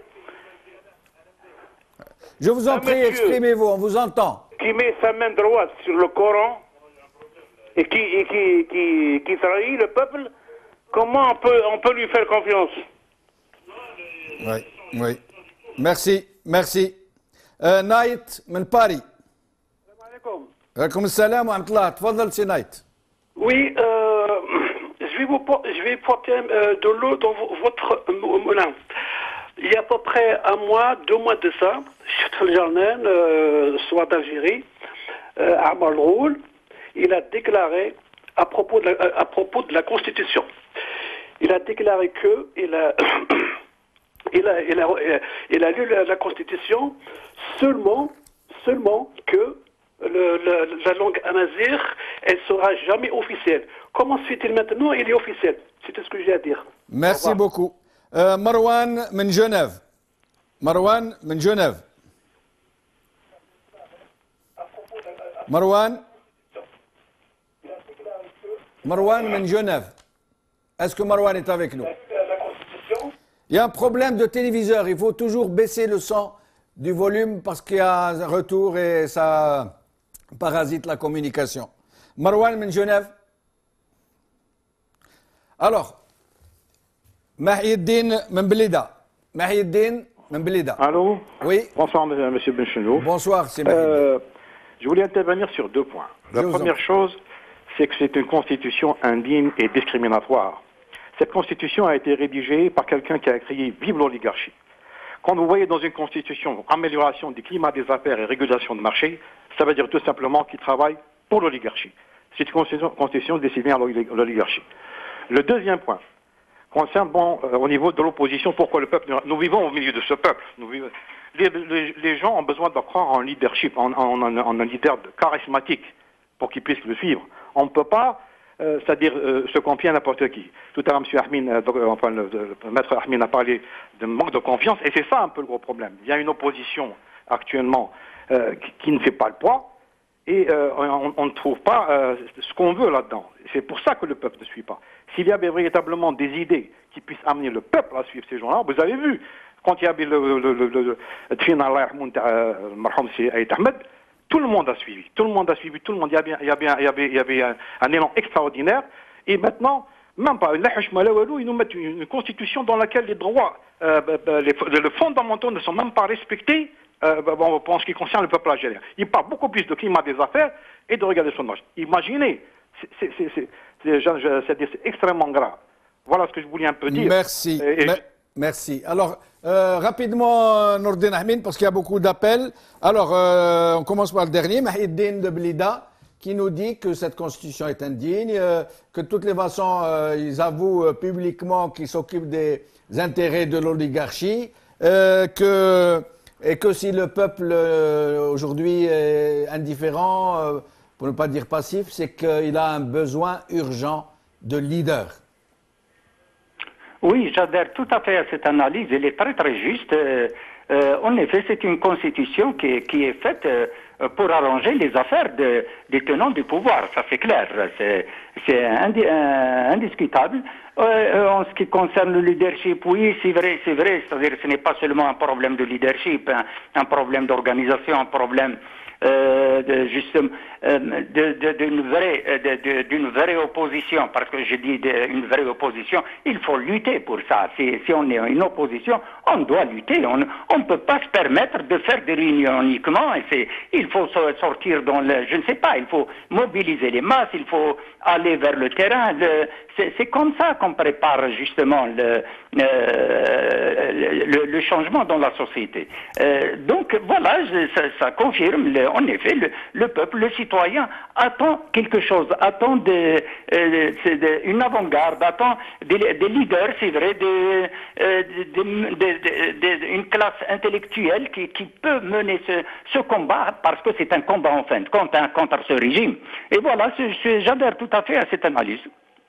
S1: Je vous en
S15: un
S1: prie, exprimez-vous, on vous entend.
S15: Qui met sa main droite sur le Coran et qui, et qui, qui, qui trahit le peuple, comment on peut, on peut lui faire confiance?
S1: Oui, oui. Merci, merci. Euh, Naït, من Paris. Alaikum salam wa rahmatullah. Tfadal, c'est Naït.
S16: Oui, euh, je vais vous je vais porter euh, de l'eau dans votre moulin. Il y a à peu près un mois, deux mois de ça, Cheikh Al-Jarnen, euh, soit d'Algérie, euh, Amal Roul, il a déclaré à propos de la, à propos de la Constitution. Il a déclaré que il a Il a, il, a, il a lu la, la Constitution seulement, seulement que le, le, la langue amazigh, elle sera jamais officielle. Comment se fait-il maintenant? Il est officiel. C'est tout ce que j'ai à dire.
S1: Merci beaucoup. Euh, Marwan من Genève. Marwan من Genève. Marwan. Marwan من Genève. Est-ce que Marwan est avec nous? Il y a un problème de téléviseur. Il faut toujours baisser le son du volume parce qu'il y a un retour et ça parasite la communication. Marwan من Genève. Alors, Mahieddine من بليدة. Mahieddine من بليدة.
S17: Allô?
S1: Oui.
S17: Bonsoir, monsieur Benchenou.
S1: Bonsoir, c'est
S17: euh, Je voulais intervenir sur deux points. La
S1: Je
S17: première chose, c'est que c'est une constitution indigne et discriminatoire. Cette constitution a été rédigée par quelqu'un qui a crié « Vive l'oligarchie ». Quand vous voyez dans une constitution amélioration du climat des affaires et régulation de marché, ça veut dire tout simplement qu'il travaille pour l'oligarchie. C'est une constitution, constitution destinée à l'oligarchie. Le deuxième point concerne, bon, euh, au niveau de l'opposition, pourquoi le peuple... Nous vivons au milieu de ce peuple. Nous vivons, les, les, les gens ont besoin de croire en leadership, en, en, en, en un leader charismatique pour qu'ils puissent le suivre. On ne peut pas, euh, c'est-à-dire, euh, se confier à n'importe qui. Tout à l'heure, M. Ahmin, euh, enfin, le, le, le maître Ahmin a parlé de manque de confiance, et c'est ça un peu le gros problème. Il y a une opposition actuellement euh, qui, qui ne fait pas le poids, et euh, on, on ne trouve pas euh, ce qu'on veut là-dedans. C'est pour ça que le peuple ne suit pas. S'il y avait véritablement des idées qui puissent amener le peuple à suivre ces gens-là, vous avez vu, quand il y avait le le le le tout le monde a suivi, tout le monde a suivi, tout le monde, il y avait, il y avait, il y avait, il y avait un, un élan extraordinaire, et maintenant, même pas, ils nous mettent une, une constitution dans laquelle les droits, euh, les, les fondamentaux ne sont même pas respectés, euh, bon, en ce qui concerne le peuple algérien. Il parle beaucoup plus de climat des affaires et de regarder son âge. Imaginez, c'est extrêmement grave. Voilà ce que je voulais un peu dire.
S1: Merci.
S17: Et, et
S1: Merci. Alors, euh, rapidement, Nourdine Ahmin, parce qu'il y a beaucoup d'appels. Alors, euh, on commence par le dernier, Mahieddine de Blida, qui nous dit que cette constitution est indigne, euh, que de toutes les façons, euh, ils avouent euh, publiquement qu'ils s'occupent des intérêts de l'oligarchie, euh, que, et que si le peuple euh, aujourd'hui est indifférent, euh, pour ne pas dire passif, c'est qu'il a un besoin urgent de leader.
S6: Oui, j'adhère tout à fait à cette analyse. Elle est très très juste. Euh, euh, en effet, c'est une constitution qui, qui est faite euh, pour arranger les affaires de, des tenants du pouvoir. Ça c'est clair. C'est indi euh, indiscutable. Euh, en ce qui concerne le leadership, oui, c'est vrai, c'est vrai. C'est-à-dire que ce n'est pas seulement un problème de leadership, un, un problème d'organisation, un problème Euh, de, justement, euh, d'une vraie, d'une vraie opposition, parce que je dis une vraie opposition, il faut lutter pour ça. Si, si on est une opposition, on doit lutter. On ne peut pas se permettre de faire des réunions uniquement. Et il faut sortir dans le, je ne sais pas, il faut mobiliser les masses, il faut aller vers le terrain. C'est comme ça qu'on prépare justement le, euh, le, le changement dans la société. Euh, donc voilà, je, ça, ça confirme, le, en effet, le, le peuple, le citoyen attend quelque chose, attend de, euh, de, une avant-garde, attend des, des leaders, c'est vrai, de, de, de, de, de, une classe intellectuelle qui, qui peut mener ce, ce combat, parce que c'est un combat en fin de compte hein, contre ce régime. Et voilà, j'adhère tout à fait à cette analyse.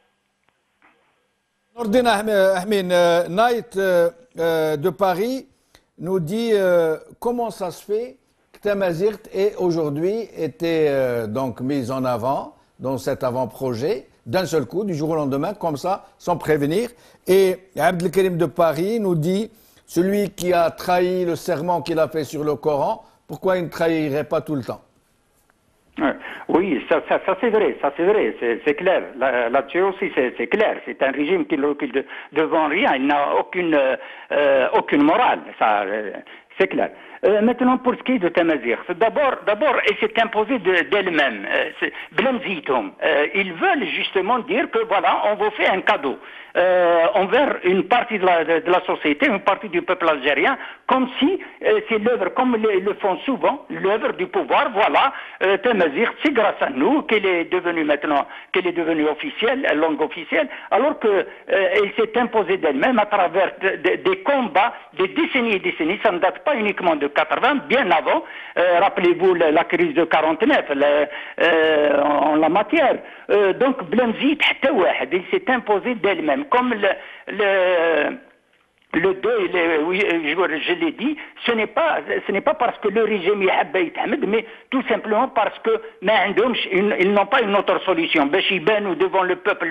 S1: Nourdine Ahmin, Night de Paris nous dit euh, comment ça se fait que Tamazight ait aujourd'hui été euh, donc mise en avant dans cet avant-projet d'un seul coup, du jour au lendemain, comme ça, sans prévenir. Et Abdelkarim de Paris nous dit celui qui a trahi le serment qu'il a fait sur le Coran, pourquoi il ne trahirait pas tout le temps?
S6: Oui, ça, ça, ça c'est vrai, ça c'est vrai, c'est clair. Là-dessus aussi, c'est clair. C'est un régime qui ne recule de, devant rien. Il n'a aucune, euh, aucune morale. Ça, euh, c'est clair. Euh, maintenant, pour ce qui est de Tamazight, d'abord, d'abord, elle s'est imposée d'elle-même. De, euh, euh, ils veulent justement dire que voilà, on vous fait un cadeau euh, envers une partie de la, de, de la société, une partie du peuple algérien, comme si euh, c'est l'œuvre, comme le, le font souvent, l'œuvre du pouvoir. Voilà, euh, Tamazight, c'est grâce à nous qu'elle est devenue maintenant, qu'elle est devenue officielle, langue officielle, alors que euh, elle s'est imposée d'elle-même à travers de, de, des combats, des décennies et décennies. Ça ne date pas uniquement de quatre-vingts, bien avant. Euh, rappelez-vous la, la crise de quarante-neuf la, euh, en, en la matière. Euh, donc, Blamzit, il s'est imposé d'elle-même. Comme le, le Le deuil, le, oui, je, je l'ai dit, ce n'est pas, ce n'est pas parce que le régime est habité, mais tout simplement parce que ils n'ont pas une autre solution. Devant le peuple,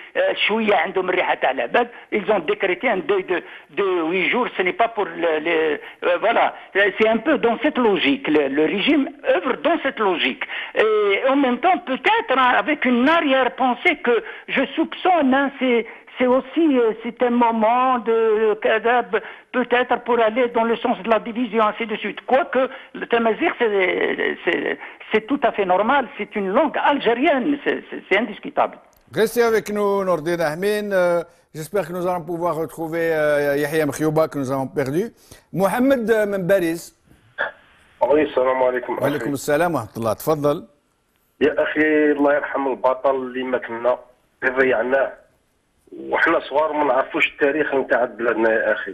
S6: ils ont décrété un deuil de, de huit jours. Ce n'est pas pour le, le euh, voilà. C'est un peu dans cette logique. Le, le régime œuvre dans cette logique. Et en même temps, peut-être avec une arrière-pensée que je soupçonne, hein, c'est C'est aussi c'est un moment de peut-être pour aller dans le sens de la division, ainsi de suite. Quoique le Tamazigh, c'est tout à fait normal, c'est une langue algérienne, c'est indiscutable.
S1: Restez avec nous, Nordine Ahmin. Euh, J'espère que nous allons pouvoir retrouver euh, Yahya Mkhioba que nous avons perdu. Mohamed Mbariz.
S18: Oui, salam alaikum.
S1: Wa alaikum salam wa rahmatullah. Tfaddal.
S18: يا أخي الله يرحم البطل اللي ما كنا ضيعناه. وحنا صغار ما نعرفوش التاريخ نتاع بلادنا يا اخي.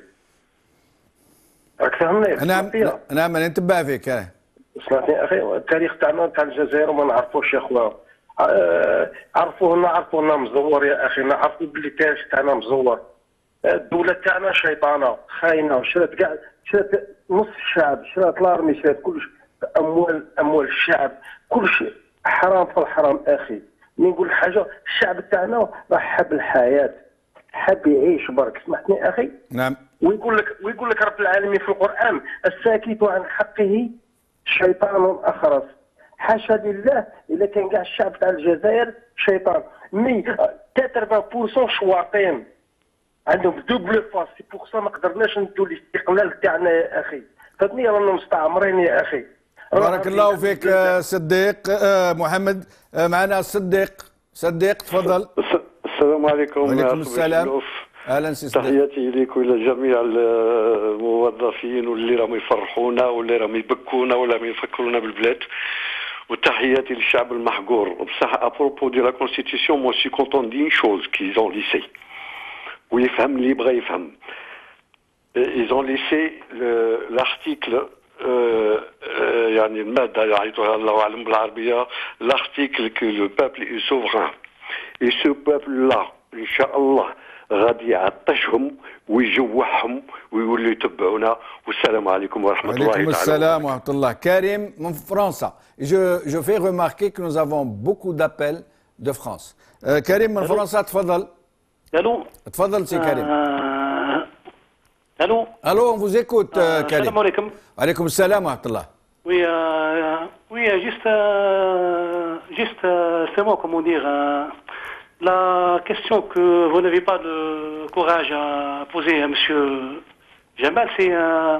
S18: راك فهمني؟
S1: نعم نعم انا نتبع فيك. اه
S18: سمعتني يا اخي، التاريخ تاعنا تاع الجزائر وما نعرفوش يا خويا. آه عرفوه لنا عرفوه لنا مزور يا اخي، نعرفوا باللي التاريخ تاعنا مزور. الدولة تاعنا شيطانة خاينة، شرات كاع شرات نص الشعب، شرات لارمي، شرات كلش اموال اموال الشعب، كلش حرام في الحرام اخي. نقول حاجه، الشعب تاعنا راه حاب الحياه، حاب يعيش برك. سمحتني اخي؟
S1: نعم.
S18: ويقول لك ويقول لك رب العالمين في القران: الساكت عن حقه شيطان اخرس. حاشا لله الا كان كاع الشعب تاع الجزائر شيطان. مي ثلاثة وأربعين بالمئة شواطين عندهم دوبل فاس، سي بوغ سا ما قدرناش ندو الاستقلال تاعنا يا اخي. فهمتني؟ رانا مستعمرين يا اخي.
S1: بارك الله فيك صديق محمد. معنا صديق صديق تفضل.
S19: السلام عليكم.
S1: وعليكم السلام. اهلا سي صديق.
S19: تحياتي لك والى جميع الموظفين واللي راهم يفرحونا واللي راهم يبكونا واللي راهم يفكرونا بالبلاد، وتحياتي للشعب المحقور. بصح ابروبو دي لا كونستيتيسيون مو سي كونتون دي شوز كيز اون ليسي ويفهم اللي يبغى يفهم. ils ont laissé l'article يعني المادة يعيطوها الله أعلم بالعربية، l'article que le peuple est souverain. Et ce peuple-là إن شاء الله غادي يعطشهم ويجوعهم ويولوا يتبعونا. والسلام عليكم ورحمة الله تعالى.
S1: وعليكم السلام ورحمة الله. كريم من فرنسا. Je, je fais remarquer que nous avons beaucoup d'appels de France. Euh, كريم من فرنسا تفضل.
S20: الو.
S1: تفضل سي كريم.
S20: Allô.
S1: Allô, on vous écoute, euh, Karim.
S20: Salam alaikum.
S1: Alaikum salam wa rahmatullah.
S20: Oui, euh, oui, juste, euh, juste, euh, c'est moi, comment dire, euh, la question que vous n'avez pas de courage à poser à Monsieur Jamal, c'est... Euh...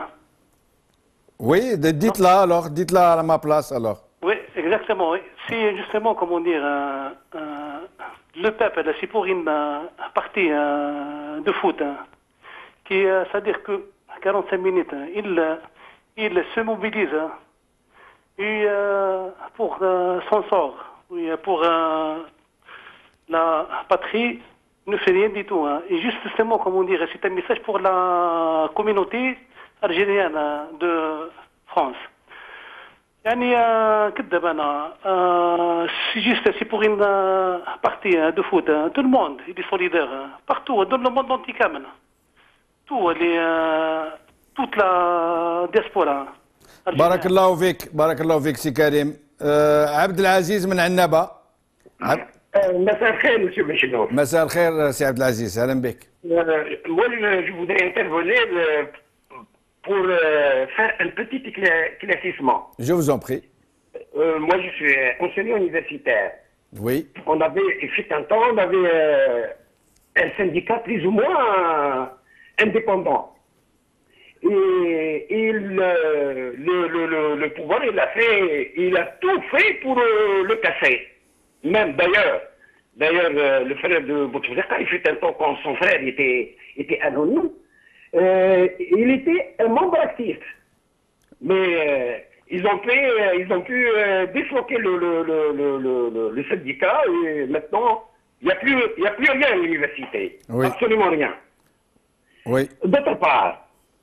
S1: Oui, dites-la alors, dites-la à ma place alors.
S20: Oui, exactement, oui. C'est justement, comment dire, euh, euh, le peuple, c'est pour une euh, partie euh, de foot, hein. Qui, euh, c'est-à-dire que quarante-cinq minutes, il, il se mobilise et, euh, pour euh, son sort, oui, pour euh, la patrie, ne fait rien du tout. Hein. Et justement, comment dire, c'est un message pour la communauté algérienne de France. Yani, euh, euh, c'est juste, c'est pour une euh, partie hein, de foot. Hein. Tout le monde il est solidaire, hein. Partout, dans le monde entier. Tout, les, euh, toute la diaspora.
S1: بارك الله فيك بارك الله فيك سي كريم. أه عبد العزيز من عنابة.
S8: عب... مساء الخير مسيو بشنو.
S1: مساء الخير سي عبد العزيز، اهلا بك.
S8: Moi, je voudrais intervenir pour faire un petit éclaircissement.
S1: Je vous en prie.
S8: Euh, moi, je suis enseignant universitaire.
S1: Oui.
S8: On avait, il fut un temps, on avait euh, un syndicat plus ou moins euh, indépendant. Et, et le, le, le, le pouvoir, il a fait, il a tout fait pour euh, le casser. Même d'ailleurs, d'ailleurs, euh, le frère de Bouteflika, il fut un temps quand son frère était, était anonyme, euh, il était un membre actif. Mais euh, ils ont pu, euh, ils ont pu euh, défloquer le, le, le, le, le, le syndicat et maintenant, il n'y a plus, il y a plus rien à l'université.
S1: Oui.
S8: Absolument rien.
S1: Oui.
S8: D'autre part,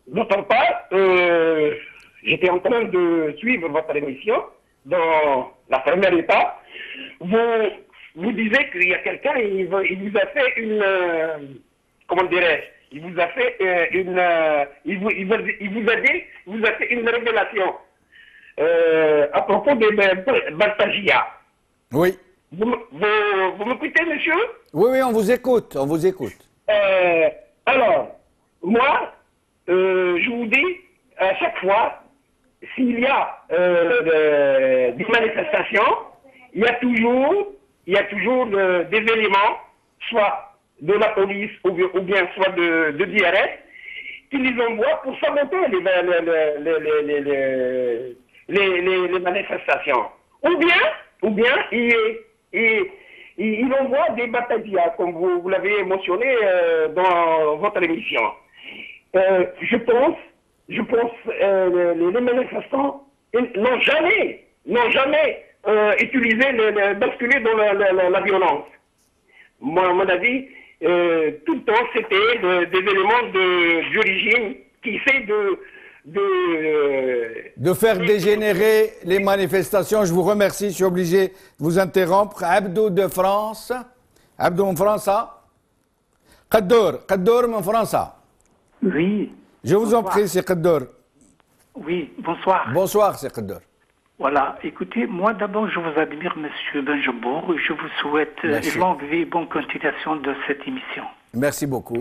S8: D'autre part, euh, j'étais en train de suivre votre émission dans la première étape. Vous, vous disiez qu'il y a quelqu'un, il, vous- il vous a fait une, euh, comment dirais-je, il vous a fait euh, une, euh, il, vous, il, vous, il vous a dit, il vous a fait une révélation euh, à propos de Bal- Baltagia.
S1: Oui.
S8: Vous, me- vous, vous m'écoutez, monsieur?
S1: Oui, oui, on vous écoute, on vous écoute.
S8: Euh, alors, moi, euh, je vous dis, à chaque fois, s'il y a euh, de- des manifestations, il y a toujours, il y a toujours euh, des éléments, soit de la police ou bien, ou bien soit de, de D R S, qui les envoient pour saboter les, les, les, les, les, les, les, les- les manifestations. Ou bien, ou bien, il, il, il, il envoie des bataillas, comme vous, vous l'avez mentionné euh, dans votre émission. Euh, je pense, je pense, euh, les, les manifestants ils n'ont jamais, n'ont jamais euh, utilisé, le, le- basculé dans la, la- la- la violence. Moi, à mon avis, euh, tout le temps, c'était de- des éléments de, du régime qui essaient de, de, euh,
S1: De faire dégénérer les manifestations. Je vous remercie, je suis obligé de vous interrompre. Abdou de France. Abdou en France. Qaddour, Qaddour en France.
S21: Oui.
S1: Je vous en prie, c'est Qaddour.
S21: Oui, bonsoir.
S1: Bonsoir, c'est Qaddour.
S21: Voilà, écoutez, moi d'abord je vous admire, Monsieur Benjabour, et je vous souhaite euh,
S1: Merci.
S21: une longue vie et bonne continuation de cette émission.
S1: Merci beaucoup.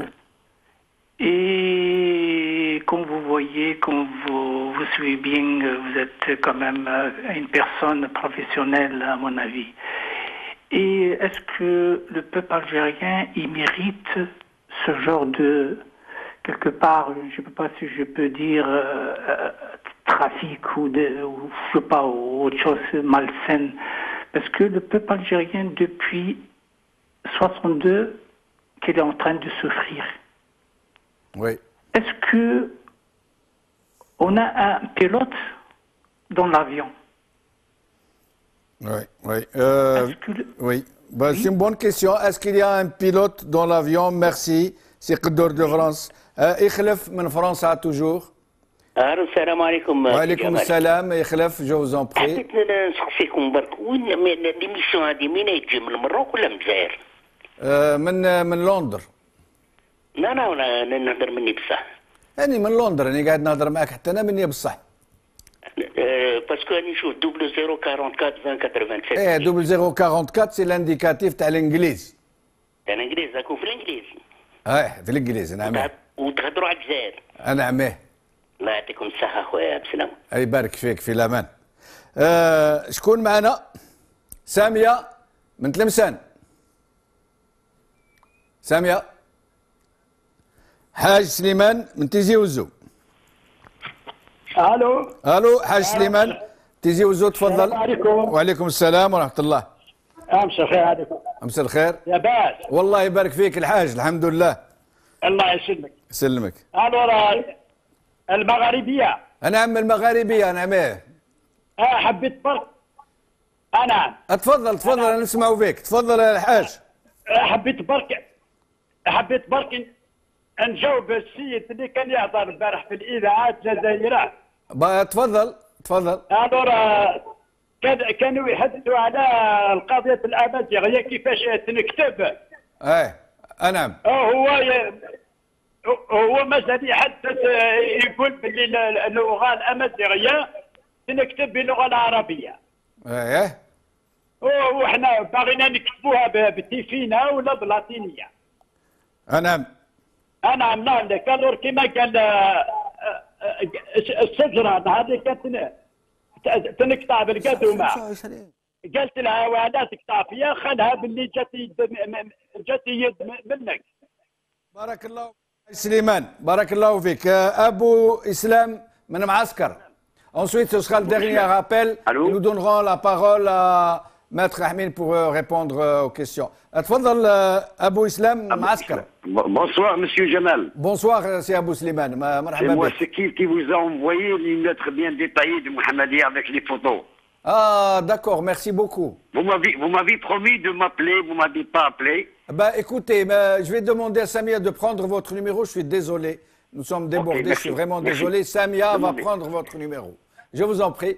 S21: Et comme vous voyez, comme vous, vous suivez bien, euh, vous êtes quand même euh, une personne professionnelle, à mon avis. Et est-ce que le peuple algérien, il mérite ce genre de, quelque part, je ne sais pas si je peux dire, euh, euh, trafic ou, de, ou je sais pas, ou autre chose malsaine. Parce que le peuple algérien, depuis soixante-deux, qu'il est en train de souffrir.
S1: Oui.
S21: Est-ce que on a un pilote dans l'avion?
S1: Oui, oui. Euh, oui. Ben, c'est une bonne question. Est-ce qu'il y a un pilote dans l'avion? Merci. C'est Qaddour de France. Euh, Ikhlef, من فرنسا toujours.
S22: الو السلام عليكم.
S1: وعليكم السلام إخلف، جو vous en prie.
S22: حبيت نسقسيكم برك وين ليميسيون هذه منين يجي، من المروك ولا من الجزائر؟
S1: آه، من من لندن.
S22: لا لا ولا نهضر مني بصح.
S1: أنا من لندن، أنا قاعد نهضر معك حتى أنا مني بصح.
S22: باسكو راني نشوف دوبل زيرو أربعة أربعة عشرين ثمانية وثمانين.
S1: إيه دوبل زيرو أربعة أربعة سي لانديكاتيف تاع الإنجليز.
S22: تاع الانجليز راكم في الانجليز.
S1: إيه في الإنجليز نعم.
S22: وتهضروا على الجزائر.
S1: نعم.
S22: الله يعطيكم الصحة خويا بسلام.
S1: أي بارك فيك في الأمان. آه شكون معنا؟ سامية من تلمسان. سامية. حاج سليمان من تيزي وزو.
S23: الو
S1: الو حاج سليمان تيزي وزو تفضل.
S23: السلام عليكم.
S1: وعليكم السلام ورحمة الله.
S23: امس الخير عليكم.
S1: امس الخير.
S23: يا باس.
S1: والله يبارك فيك الحاج، الحمد لله.
S23: الله يسلمك.
S1: يسلمك.
S23: الو المغاربية.
S1: نعم المغاربية نعم.
S23: اه حبيت برك. اه نعم.
S1: تفضل تفضل انا نسمعوا فيك، تفضل يا الحاج.
S23: حبيت برك حبيت برك نجاوب السيد اللي كان يهضر البارح في الاذاعات الجزائريه.
S1: تفضل تفضل.
S23: الو كان كانوا يحدثوا على القضيه الامازيغيه كيفاش تنكتب.
S1: ايه نعم.
S23: هو ي... هو مازال يحدث يقول باللي اللغه الامازيغيه تنكتب باللغه العربيه.
S1: ايه.
S23: وحنا باغينا نكتبوها بتيفينا ولا بلاتينيه.
S1: نعم.
S23: نعم نعم كالور كيما قال الشجره هذه كانت تنقطع بالقدومه. قالت لها ولا تقطع فيها، خلها باللي جات يد جات يد منك.
S1: بارك الله سليمان، بارك الله فيك. ابو اسلام من معسكر. Ensuite, ce sera le dernier appel. Allô? Nous donnerons la parole à Maître Ahmin pour euh, répondre euh, aux questions. تفضل Abou Islam معسكر.
S24: Bonsoir, Monsieur Jamal.
S1: Bonsoir, c'est Abou Slimane.
S24: C'est moi, c'est qui qui vous a envoyé une lettre bien détaillée de Mohammedia avec les photos.
S1: Ah, d'accord, merci beaucoup.
S24: Vous m'avez, vous m'avez promis de m'appeler, vous ne m'avez pas appelé.
S1: Bah, écoutez, bah, je vais demander à Samia de prendre votre numéro, je suis désolé. Nous sommes débordés, okay, je suis vraiment merci. désolé. Samia va prendre votre numéro. Je vous en prie.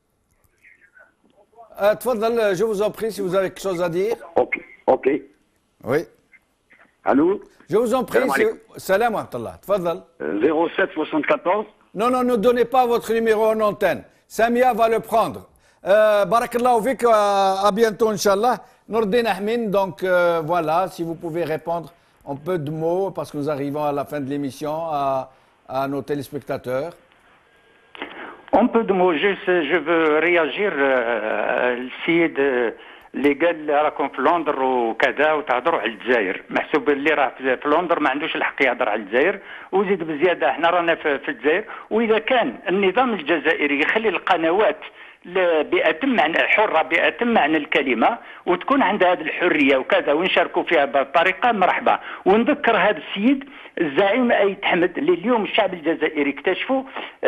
S1: Euh, Tfadal, je vous en prie si vous avez quelque chose à dire.
S24: Ok, ok.
S1: Oui.
S24: Allô?
S1: Je vous en prie. Salam wa rahmatullah. Tfadal.
S24: zéro sept soixante-quatorze.
S1: Non, non, ne donnez pas votre numéro en antenne. Samia va le prendre. Euh, Barakallahu fik, à bientôt, Inch'Allah. Nordin Ahmin, donc euh, voilà, si vous pouvez répondre en peu de mots, parce que nous arrivons à la fin de l'émission, à, à nos téléspectateurs.
S6: En peu de mots, juste, je veux réagir euh, السيد اللي قال راكم في لندن وكذا وتهضروا على الجزائر، محسوب اللي راه في لندن ما عندوش الحق يهضر على الجزائر، وزيد بزياده احنا رانا في, في الجزائر، واذا كان النظام الجزائري يخلي القنوات بأتم معنى حرة بأتم معنى الكلمة وتكون عندها هذه الحرية وكذا ونشاركوا فيها بطريقة مرحبا. ونذكر هذا السيد الزعيم أيت حمد اللي اليوم الشعب الجزائري اكتشفوا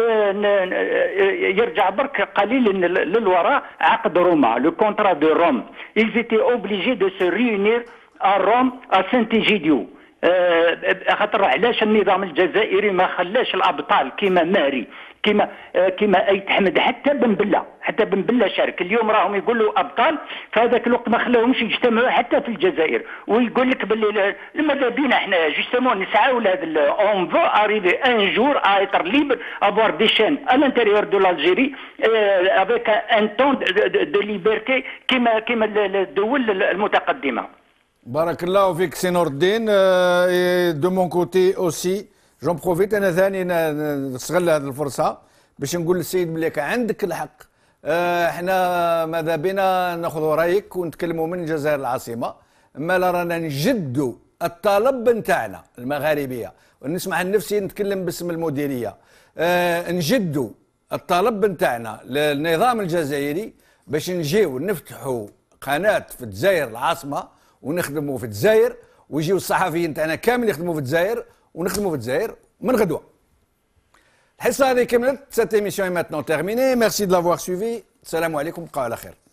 S6: يرجع برك قليل للوراء عقد روما لو كونترا دو روم. ils étaient obligés de se réunir à Rome à Saint-Egidio. خاطر علاش النظام الجزائري ما خلاش الابطال كيما ماري كيما كيما ايت حمد حتى بن بله حتى بن بله شارك اليوم راهم يقولوا ابطال في هذاك الوقت ما خلاهمش يجتمعوا حتى في الجزائر ويقول لك باللي ماذا بينا احنا جوستومون نسعاو لهذا اون فو اريفي ان جور ا ايتر ليبر افوار دي شين ا لانتيريور دو لالجيري افيك ان تون دو ليبرتي كيما كيما الدول المتقدمه.
S1: Barakallahu fik c'est Nordin et de mon côté aussi j'en profite انا ثاني نستغل هذه الفرصه باش نقول للسيد بلي عندك الحق. احنا ماذا بنا ناخذوا رايك ونتكلموا من الجزائر العاصمه، اما لا رانا نجدوا الطلب نتاعنا المغاربيه ونسمح لنفسي نتكلم باسم المديريه، اه نجدوا الطلب نتاعنا للنظام الجزائري باش نجيو نفتحوا قناه في الجزائر العاصمه ونخدموا في الجزائر ويجيو الصحفيين تاعنا كامل يخدموا في الجزائر ونخدموا في الجزائر من غدوه. الحصه هذه كملت. Cette émission est maintenant terminée. Merci de l'avoir suivi. السلام عليكم، بقوا على خير.